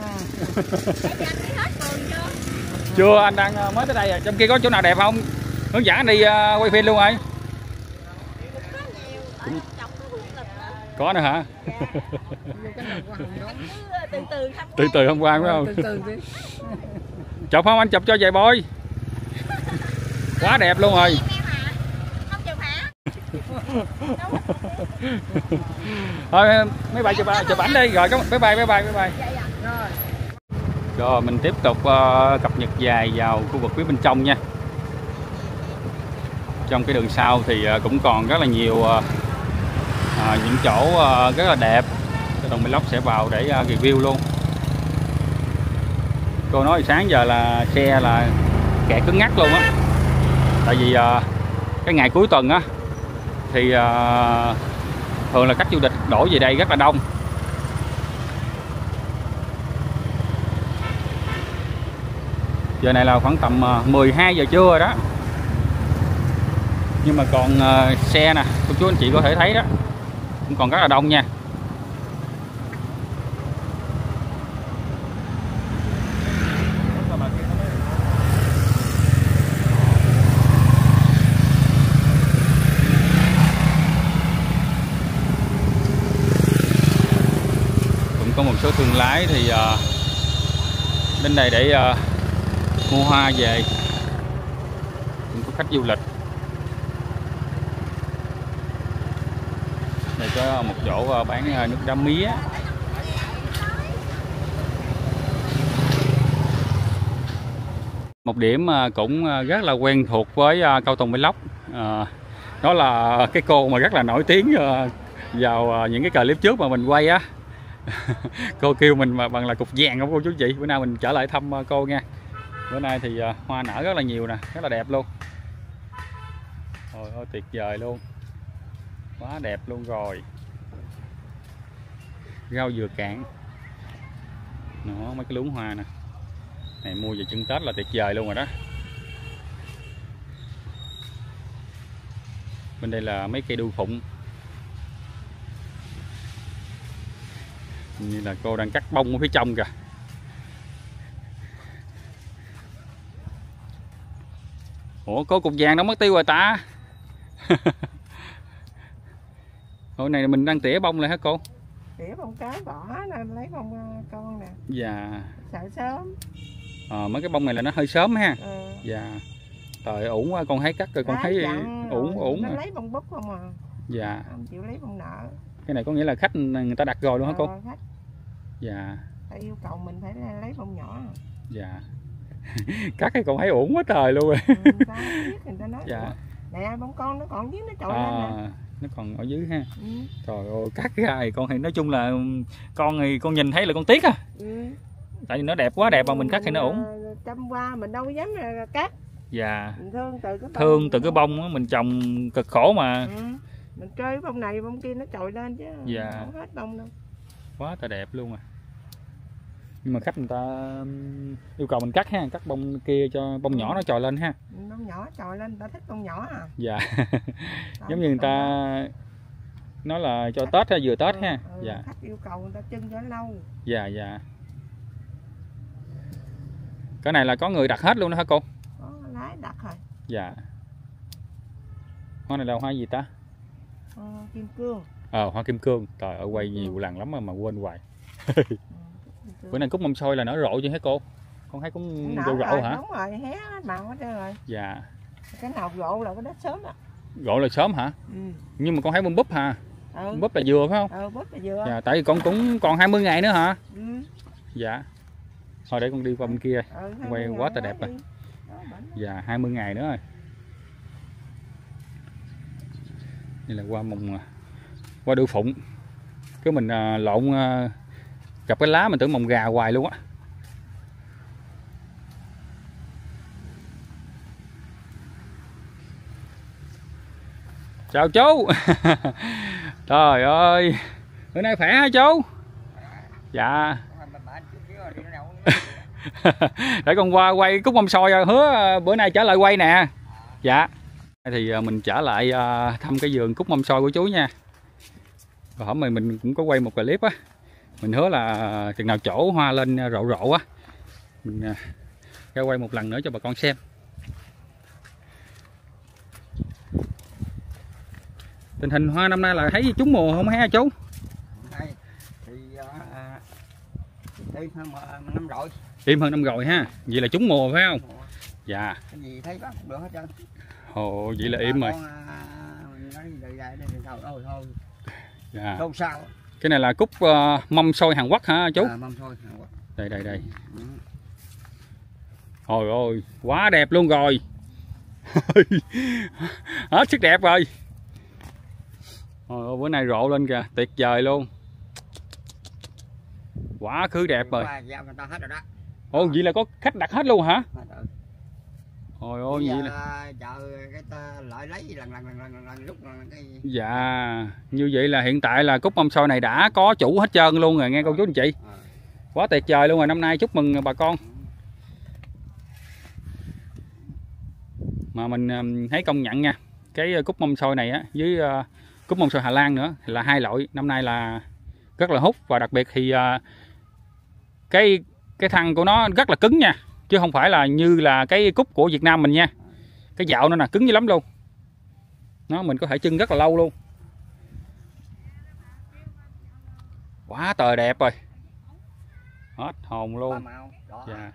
Chưa, anh đang mới tới đây à. Trong kia có chỗ nào đẹp không? Hướng dẫn anh đi uh, quay phim luôn rồi. Có nữa hả? Từ từ hôm qua phải không? Chụp không anh chụp cho vài bôi. Quá đẹp luôn rồi. Thôi mấy bạn chụp chụp ảnh đi rồi, bye bye bye bye bye bye. Rồi mình tiếp tục uh, cập nhật dài vào khu vực phía bên trong nha. Trong cái đường sau thì uh, cũng còn rất là nhiều uh, uh, những chỗ uh, rất là đẹp. Cái Tùng Vlog sẽ vào để uh, review luôn. Cô nói sáng giờ là xe là kẹt cứng ngắc luôn á. Tại vì uh, cái ngày cuối tuần á thì uh, thường là khách du lịch đổ về đây rất là đông. Giờ này là khoảng tầm mười hai giờ trưa rồi đó. Nhưng mà còn uh, xe nè, cô chú anh chị có thể thấy đó, cũng còn rất là đông nha. Cũng có một số thương lái thì uh, đến đây để uh, mua hoa về. Cũng có khách du lịch. Đây có một chỗ bán nước đá mía. Một điểm cũng rất là quen thuộc với Cao Tùng Vlog, à, đó là cái cô mà rất là nổi tiếng vào những cái clip trước mà mình quay á. Cô kêu mình mà bằng là cục vàng không cô chú chị. Bữa nay mình trở lại thăm cô nha. Bữa nay thì hoa nở rất là nhiều nè, rất là đẹp luôn. Ôi ôi tuyệt vời luôn. Quá đẹp luôn rồi. Rau dừa cạn. Nó mấy cái luống hoa nè. Này mua về chân Tết là tuyệt vời luôn rồi đó. Bên đây là mấy cây đu phụng. Như là cô đang cắt bông ở phía trong kìa. Ủa cô cục vàng đâu mất tiêu rồi ta. Hồi này mình đang tỉa bông lại hả cô? Tỉa bông cái bỏ nè, lấy bông con nè. Dạ. Sợ sớm. À, mấy cái bông này là nó hơi sớm ha. Ừ. Dạ. Trời ổn quá, con thấy cắt rồi con thấy ổn ổn. Nó lấy bông búp không à. Dạ. Không chịu lấy bông nợ. Cái này có nghĩa là khách người ta đặt rồi luôn hả cô? Ờ, khách. Dạ. Phải yêu cầu mình phải lấy bông nhỏ. Dạ. Cắt cái con thấy ổn quá trời luôn rồi. Ừ, ta biết, người ta nói. Dạ. Nè bông con nó còn dưới nó trội à, lên nè. Nó còn ở dưới ha. Ừ. Trời ơi cắt ra thì con thì nói chung là con thì con nhìn thấy là con tiếc à. Ừ. Tại vì nó đẹp quá đẹp mà mình cắt thì nó ổn. Trăm qua mình đâu có dám cắt. Dạ. Mình thương từ cái bông. Thương từ cái bông á, mình trồng cực khổ mà. Ừ. Mình chơi bông này bông kia nó trồi lên chứ. Dạ. Không hết bông đâu. Quá ta đẹp luôn à. Nhưng mà khách người ta yêu cầu mình cắt ha, cắt bông kia cho bông nhỏ nó trồi lên ha. Bông nhỏ trồi lên, ta thích bông nhỏ à. Dạ. Giống như người ta nói là cho Tết ha, vừa Tết ừ, ha. Ừ, Dạ. khách yêu cầu người ta trưng cho lâu. Dạ dạ. Cái này là có người đặt hết luôn đó hả cô? Có lái đặt rồi. Dạ. Hoa này là hoa gì ta? Ờ, kim cương. Ờ, hoa kim cương. Trời ơi, quay nhiều lần lắm mà, mà quên hoài. Ừ, Bữa nay cúc mâm xôi là nở rộ chưa hả cô? Con thấy cũng nở rộ rộ rồi, hả? đúng rồi, hé màu hết trơn rồi. Dạ. Cái nào rộ là cái đó sớm á. Rộ là sớm hả? Ừ. Nhưng mà con thấy bông búp hả? Ừ. Búp là dừa phải không? Ừ, búp là dừa. Dạ, tại vì con cũng còn hai mươi ngày nữa hả? Ừ. Dạ. Thôi để con đi qua bên kia. Ừ, Quay quá trời đẹp rồi. Dạ, hai mươi ngày nữa rồi. Đây là qua mùng qua đu phụng. Cái mình à, lộn à, gặp cái lá mình tưởng mồng gà hoài luôn á. Chào chú. Trời ơi, bữa nay khỏe hả chú? Dạ. Để con qua quay cúc mâm xôi, hứa bữa nay trở lại quay nè. Dạ. Thì mình trở lại thăm cái vườn cúc mâm xôi của chú nha. Rồi hôm nay mình cũng có quay một clip á. Mình hứa là chừng nào chỗ hoa lên rộ rộ á, mình ra quay một lần nữa cho bà con xem. Tình hình hoa năm nay là thấy trúng mùa không hả chú? Thì im hơn năm rồi. Im hơn năm rồi ha. Vậy là trúng mùa phải không? Dạ. Cái gì thấy bắt được hết trơn. Ồ, vậy là im rồi. Thôi. Dạ. Không sao. Cái này là cúc uh, mâm xôi Hàn Quốc hả chú? À, mâm xôi Hàn Quốc. Đây đây đây. Ừ. Ôi ôi, quá đẹp luôn rồi. Hết sức đẹp rồi. Ôi, bữa nay rộ lên kìa, tuyệt vời luôn. Quá khứ đẹp rồi. Ồ, vậy là có khách đặt hết luôn hả? Ôi ôi, vậy là chờ cái ta lại lấy lần lần lần lần lần lúc lần cái. Dạ, như vậy là hiện tại là cúc mâm xôi này đã có chủ hết trơn luôn rồi nghe cô chú anh chị. Quá tuyệt vời luôn rồi, năm nay chúc mừng bà con. Mà mình thấy công nhận nha, cái cúc mâm xôi này á với cúc mâm xôi Hà Lan nữa là hai loại năm nay là rất là hút, và đặc biệt thì cái cái thân của nó rất là cứng nha, chứ không phải là như là cái cúc của Việt Nam mình nha. Cái dạo nó nè cứng dữ lắm luôn. Nó mình có thể trưng rất là lâu luôn. Quá trời đẹp rồi. Hết hồn luôn. Dạ.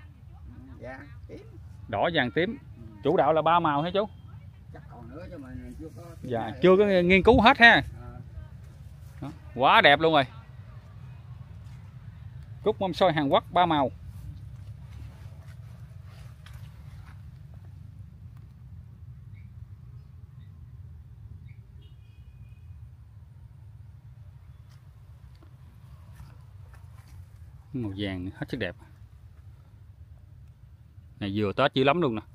Đỏ vàng tím. Chủ đạo là ba màu hả chú? Dạ, chưa có nghiên cứu hết ha. Đó, quá đẹp luôn rồi. Cúc mâm xôi Hàn Quốc ba màu. Màu vàng hết sức đẹp. Này vừa Tết dữ lắm luôn nè.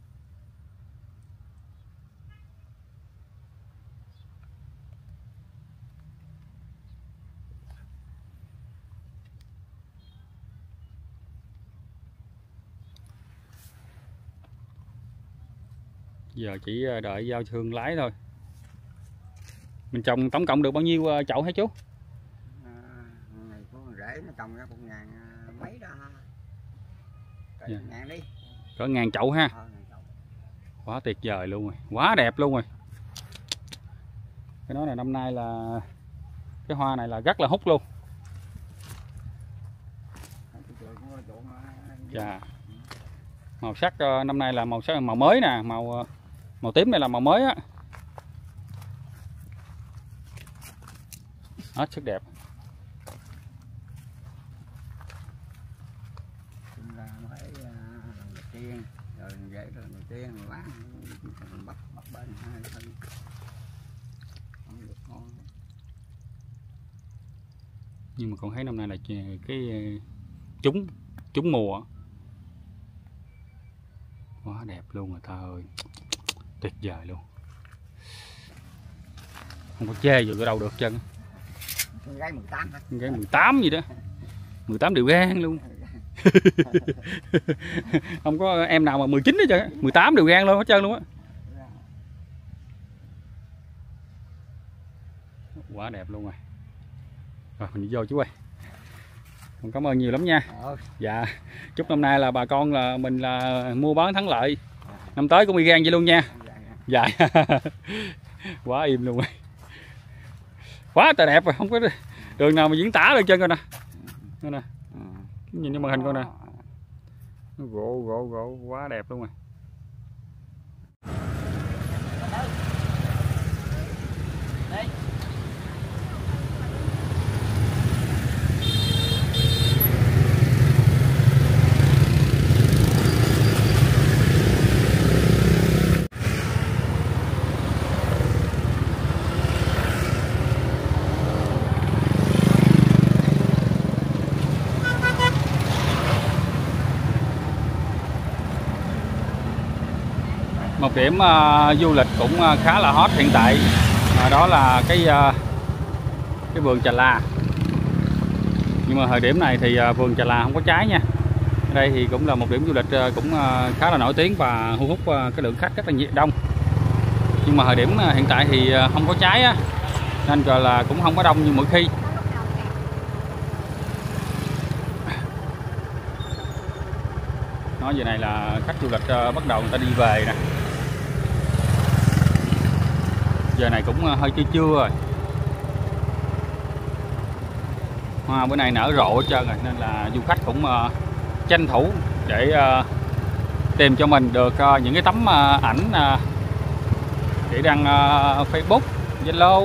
Giờ chỉ đợi giao thương lái thôi. Mình trồng tổng cộng được bao nhiêu chậu hả chú? À, này có rễ nó trồng ra một ngàn mấy đó ha. Dạ. Ngàn đi. Có ngàn chậu ha. À, ngàn chậu. Quá tuyệt vời luôn rồi, quá đẹp luôn rồi. Cái nói là năm nay là cái hoa này là rất là hút luôn. Dạ. Màu sắc năm nay là màu sắc màu mới nè, màu màu tím này là màu mới á. Hết sức đẹp. Nhưng mà con thấy năm nay là cái trúng trúng mùa. Quá đẹp luôn người ta ơi, tuyệt vời luôn, không có chê vô cái đâu được chân. Con gái mười tám hả? Con gái mười tám gì đó, mười tám đều gan luôn. Không có em nào mà mười chín hết trơn, mười tám đều gan luôn hết trơn luôn á. Quá đẹp luôn rồi. Rồi mình đi vô chú ơi. Con cảm ơn nhiều lắm nha. Dạ, chúc năm nay là bà con là mình là mua bán thắng lợi, năm tới cũng đi gan vậy luôn nha. Dạ. Quá im luôn rồi, quá trời đẹp rồi, không có đường nào mà diễn tả được chân coi nè. Đây nè, nhìn cái màn hình coi nè, gỗ gỗ gỗ quá đẹp luôn rồi. Một điểm uh, du lịch cũng uh, khá là hot hiện tại, uh, đó là cái uh, cái vườn Trà La. Nhưng mà thời điểm này thì uh, vườn Trà La không có trái nha. Ở đây thì cũng là một điểm du lịch uh, cũng uh, khá là nổi tiếng và thu hút uh, cái lượng khách rất là đông. Nhưng mà thời điểm uh, hiện tại thì uh, không có trái á, nên gọi là cũng không có đông như mỗi khi. Nói giờ này là khách du lịch uh, bắt đầu người ta đi về nè. Giờ này cũng uh, hơi trưa trưa rồi. Hoa bữa nay nở rộ hết trơn rồi, nên là du khách cũng uh, tranh thủ để uh, tìm cho mình được uh, những cái tấm uh, ảnh uh, để đăng uh, Facebook, Zalo.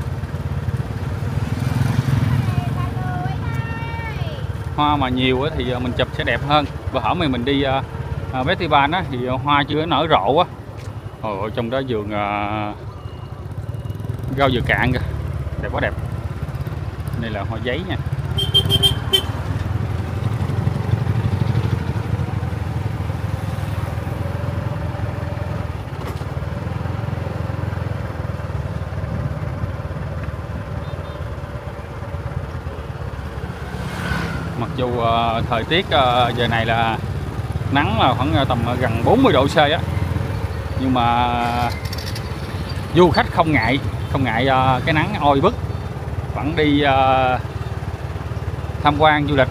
Hoa mà nhiều thì mình chụp sẽ đẹp hơn. Bữa hổm này mình đi uh, uh, festival á thì hoa chưa nở rộ á. Ồ, trong đó vườn uh, rau dừa cạn kìa, đẹp quá đẹp. Đây là hoa giấy nha. Mặc dù uh, thời tiết uh, giờ này là nắng là khoảng tầm gần bốn mươi độ C á, nhưng mà du khách không ngại không ngại uh, cái nắng oi bức, vẫn đi uh, tham quan du lịch.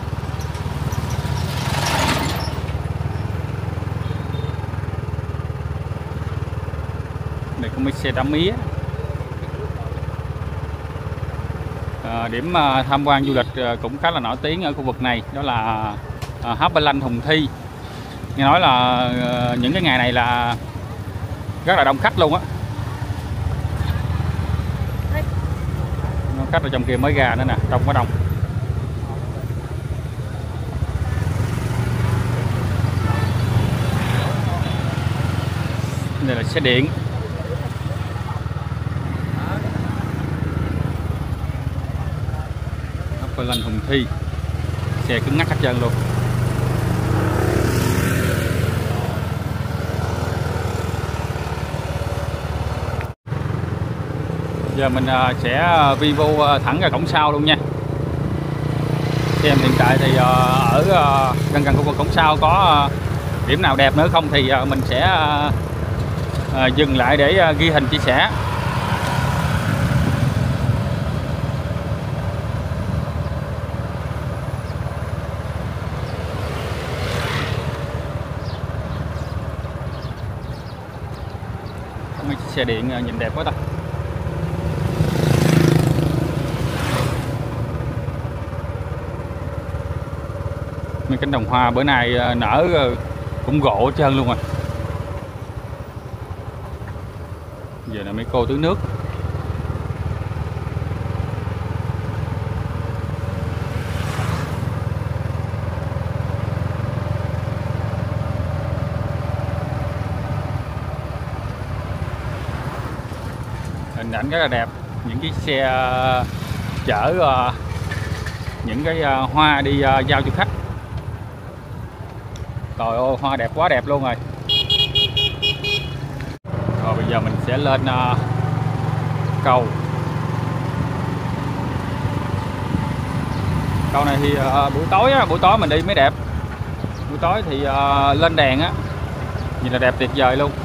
Đây có mấy xe đá mía. À, điểm uh, tham quan du lịch uh, cũng khá là nổi tiếng ở khu vực này, đó là uh, Happyland Hùng Thi. Nghe nói là uh, những cái ngày này là rất là đông khách luôn á. Khách ở trong kia mới ra nữa nè, đông quá đông. Đây là xe điện. Happyland Hùng Thi, xe cứng ngắc hết trơn luôn. Giờ mình sẽ vi vu thẳng ra cổng sau luôn nha. Xem hiện tại thì ở gần gần khu vực cổng sau có điểm nào đẹp nữa không thì mình sẽ dừng lại để ghi hình chia sẻ. Mấy chiếc xe điện nhìn đẹp quá ta. Mấy cánh đồng hoa bữa nay nở cũng gỗ hết trơn luôn rồi. Giờ là mấy cô tưới nước. Hình ảnh rất là đẹp. Những cái xe chở những cái hoa đi giao cho khách. Trời ơi, hoa đẹp quá đẹp luôn rồi. Bây giờ mình sẽ lên uh, cầu. Cầu này thì uh, buổi tối á, buổi tối mình đi mới đẹp. Buổi tối thì uh, lên đèn á, nhìn là đẹp tuyệt vời luôn.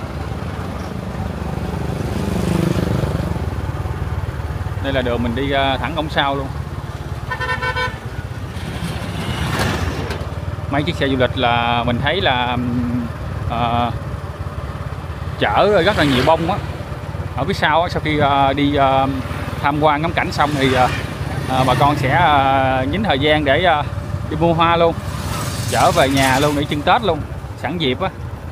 Đây là đường mình đi uh, thẳng cổng sau luôn. Mấy chiếc xe du lịch là mình thấy là uh, chở rất là nhiều bông á. Ở phía sau á, sau khi uh, đi uh, tham quan ngắm cảnh xong thì uh, uh, bà con sẽ uh, nhín thời gian để uh, đi mua hoa luôn, chở về nhà luôn để trưng Tết luôn, sẵn dịp á.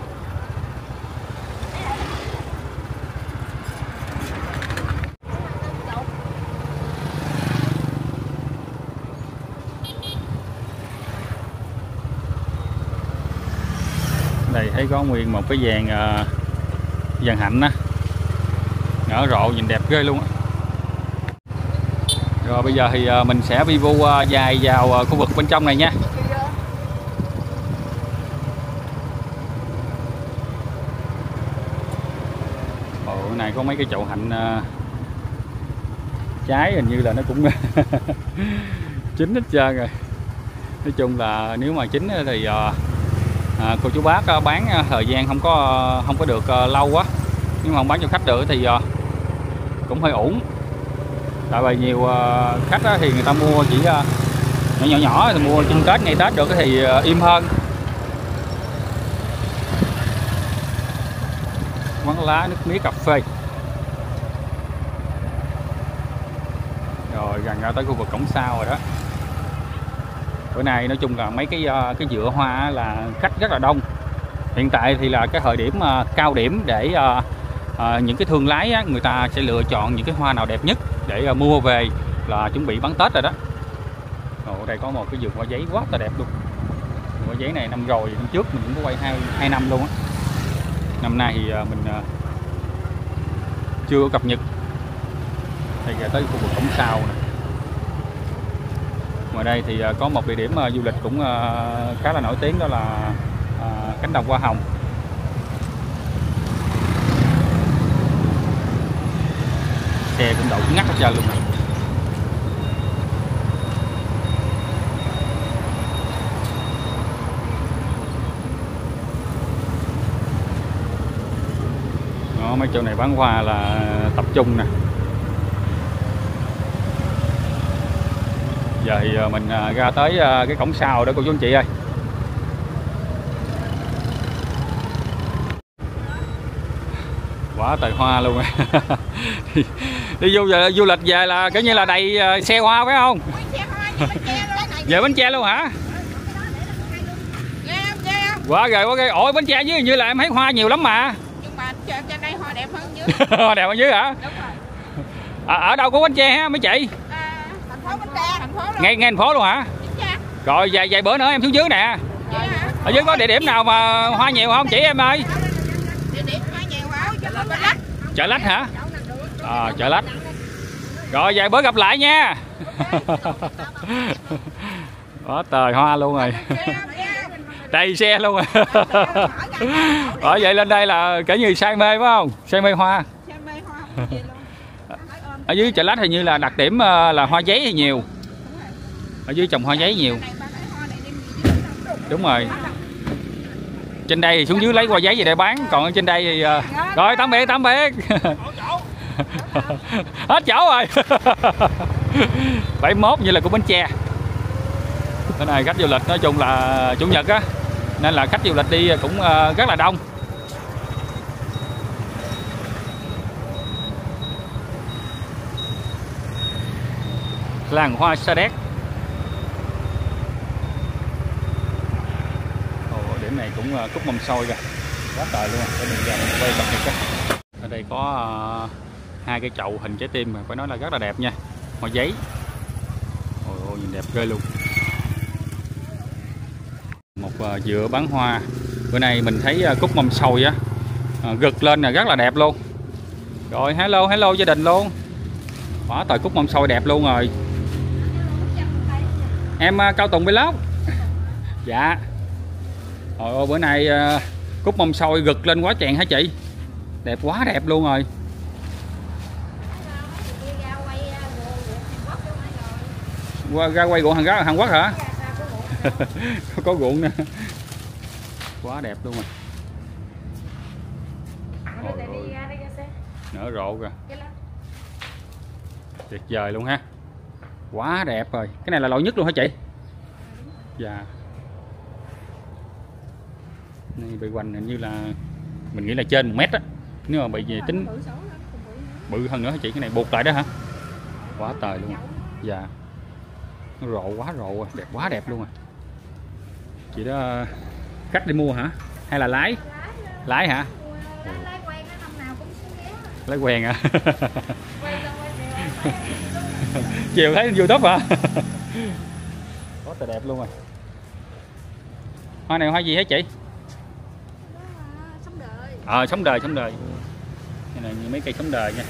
Đây thấy có nguyên một cái vàng uh, vàng hạnh á, nở rộ nhìn đẹp ghê luôn á. Rồi bây giờ thì uh, mình sẽ vi vu uh, dài vào uh, khu vực bên trong này nha. Ồ, cái này có mấy cái chậu hạnh uh, trái hình như là nó cũng chín hết trơn rồi. Nói chung là nếu mà chín thì uh, À, cô chú bác bán thời gian không có không có được uh, lâu quá, nhưng mà không bán cho khách được thì uh, cũng hơi ổn. Tại vì nhiều uh, khách á, thì người ta mua chỉ uh, nhỏ nhỏ nhỏ thì mua trên Tết ngày Tết được thì uh, im hơn. Quán lá nước mía cà phê. Rồi gần ra tới khu vực cổng sau rồi đó. Bữa nay nói chung là mấy cái cái vựa hoa là khách rất là đông. Hiện tại thì là cái thời điểm uh, cao điểm để uh, uh, những cái thương lái á, người ta sẽ lựa chọn những cái hoa nào đẹp nhất để uh, mua về là chuẩn bị bán Tết rồi đó. Ồ, đây có một cái vườn hoa giấy quá là đẹp luôn. Vườn hoa giấy này năm rồi, năm trước mình cũng có quay hai hai năm luôn á. Năm nay thì uh, mình uh, chưa có cập nhật. Thì tới khu vực cổng sau nè. Ngoài đây thì có một địa điểm du lịch cũng khá là nổi tiếng, đó là cánh đồng hoa hồng. Xe cũng đậu ngắt hết trơn luôn. Đó, mấy chỗ này bán hoa là tập trung nè. Giờ thì mình ra tới cái cổng sau đó cô chú anh chị ơi. Quá trời hoa luôn. Đi du, du lịch về là kiểu như là đầy xe hoa phải không? Về Bến Tre luôn hả? Quá rồi, quá rồi. Ôi Bến Tre dưới như là em thấy hoa nhiều lắm mà. Nhưng mà trên đây hoa đẹp hơn dưới. Hoa đẹp hơn dưới hả? Đúng rồi. À, ở đâu có Bến Tre ha mấy chị? Thành phố Bến Tre, thành phố luôn. Ngay ngay thành phố luôn hả? Rồi vài vài bữa nữa em xuống dưới nè. Ở dưới có địa điểm nào mà hoa nhiều không chị em ơi? Địa điểm hoa nhiều hả? Chợ Lách. Chợ Lách hả? À, chợ Lách. Rồi vài bữa gặp lại nha. Quá trời hoa luôn rồi. Đầy xe luôn rồi. Ở vậy lên đây là kể như say mê phải không? Say mê hoa. Ở dưới chợ Lách hình như là đặc điểm là hoa giấy thì nhiều. Ở dưới trồng hoa giấy nhiều. Đúng rồi. Trên đây thì xuống dưới lấy hoa giấy về để bán, còn ở trên đây thì rồi tạm biệt tạm biệt. Hết chỗ rồi. bảy mốt như là của Bến Tre. Cái này khách du lịch nói chung là chủ nhật á, nên là khách du lịch đi cũng rất là đông. Làng hoa Sa Đéc. Ồ, điểm này cũng cúc mâm xôi kìa, quá trời luôn. Để mình ra mình quay cập nhật. Ở đây có uh, hai cái chậu hình trái tim mà phải nói là rất là đẹp nha, hoa giấy. Ôi, ôi nhìn đẹp ghê luôn. Một uh, dựa bán hoa. Bữa nay mình thấy uh, cúc mâm xôi á, uh, gực lên là rất là đẹp luôn. Rồi hello hello gia đình luôn. Quá trời cúc mâm xôi đẹp luôn rồi. Em uh, Cao Tùng Vlog. Dạ. Ôi ôi bữa nay uh, cúc mâm xôi gực lên quá chèn hả chị? Đẹp quá đẹp luôn rồi. Qua ra quay ruộng Hàn Quốc, Hàn Quốc hả? Có ruộng nè. Quá đẹp luôn rồi. Nở rộ kìa. Tuyệt vời luôn ha. Quá đẹp rồi. Cái này là loại nhất luôn hả chị? Dạ. Này bề quanh hình như là mình nghĩ là trên một mét á. Nếu mà bị gì tính bự hơn nữa hả chị? Cái này buộc lại đó hả? Quá trời luôn. Dạ. Nó rộ quá rộ, đẹp quá đẹp luôn à. Chị đó khách đi mua hả? Hay là lái? Lái hả? Lái quen à? Chiều thấy YouTube hả? Quá trời đẹp luôn rồi. Hoa này hoa gì hả chị? Ờ, à, sống đời, sống đời. Cái này như mấy cây sống đời nha.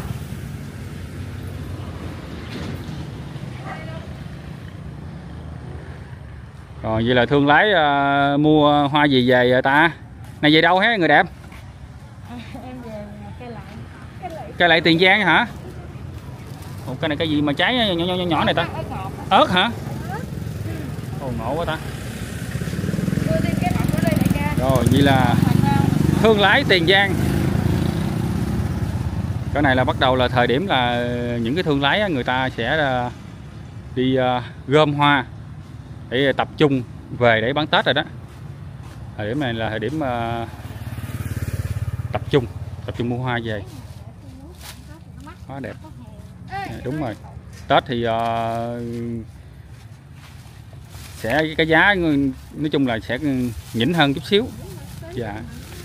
Rồi vậy là thương lái uh, mua hoa gì về ta? Này về đâu hết người đẹp? Em về cây lại. Cây lại, cây lại Tiền Giang hả? Ồ, cái này cái gì mà trái nhỏ nhỏ nhỏ, nhỏ này ta? Ớt hả? Ồ, ngộ quá ta. Rồi vậy là thương lái Tiền Giang. Cái này là bắt đầu là thời điểm là những cái thương lái người ta sẽ đi gom hoa để tập trung về để bán Tết rồi đó. Thời điểm này là thời điểm tập trung tập trung mua hoa về. Quá đẹp. Đúng rồi. Tết thì uh, sẽ cái giá nói chung là sẽ nhỉnh hơn chút xíu. Dạ.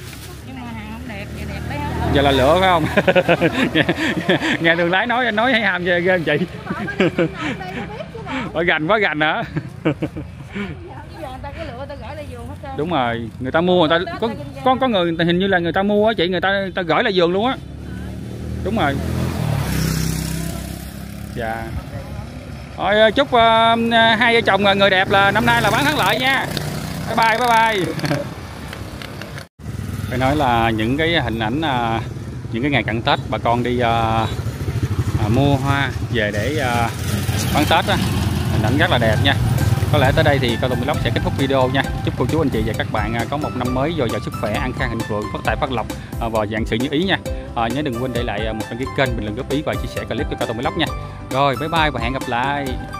Giờ là lựa phải không? nghe, nghe thương lái nói nói hay ham ghê ghê chị. Quá gành quá gành hả? Đúng rồi, người ta mua người ta có có có người hình như là người ta mua á chị, người ta người ta gửi lại vườn luôn á. Đúng rồi. Dạ. Rồi chúc uh, hai vợ chồng người đẹp là năm nay là bán thắng lợi nha. Bye bye bye bye. Phải nói là những cái hình ảnh uh, những cái ngày cận Tết bà con đi uh, uh, mua hoa về để uh, bán Tết á, hình ảnh rất là đẹp nha. Có lẽ tới đây thì Cao Tùng Vlog sẽ kết thúc video nha. Chúc cô chú anh chị và các bạn có một năm mới dồi dào sức khỏe, an khang thịnh vượng, phát tài phát lộc và vạn sự như ý nha. À, nhớ đừng quên để lại một đăng ký kênh, bình luận góp ý và chia sẻ clip cho Cao Tùng Vlog nha. Rồi bye bye và hẹn gặp lại.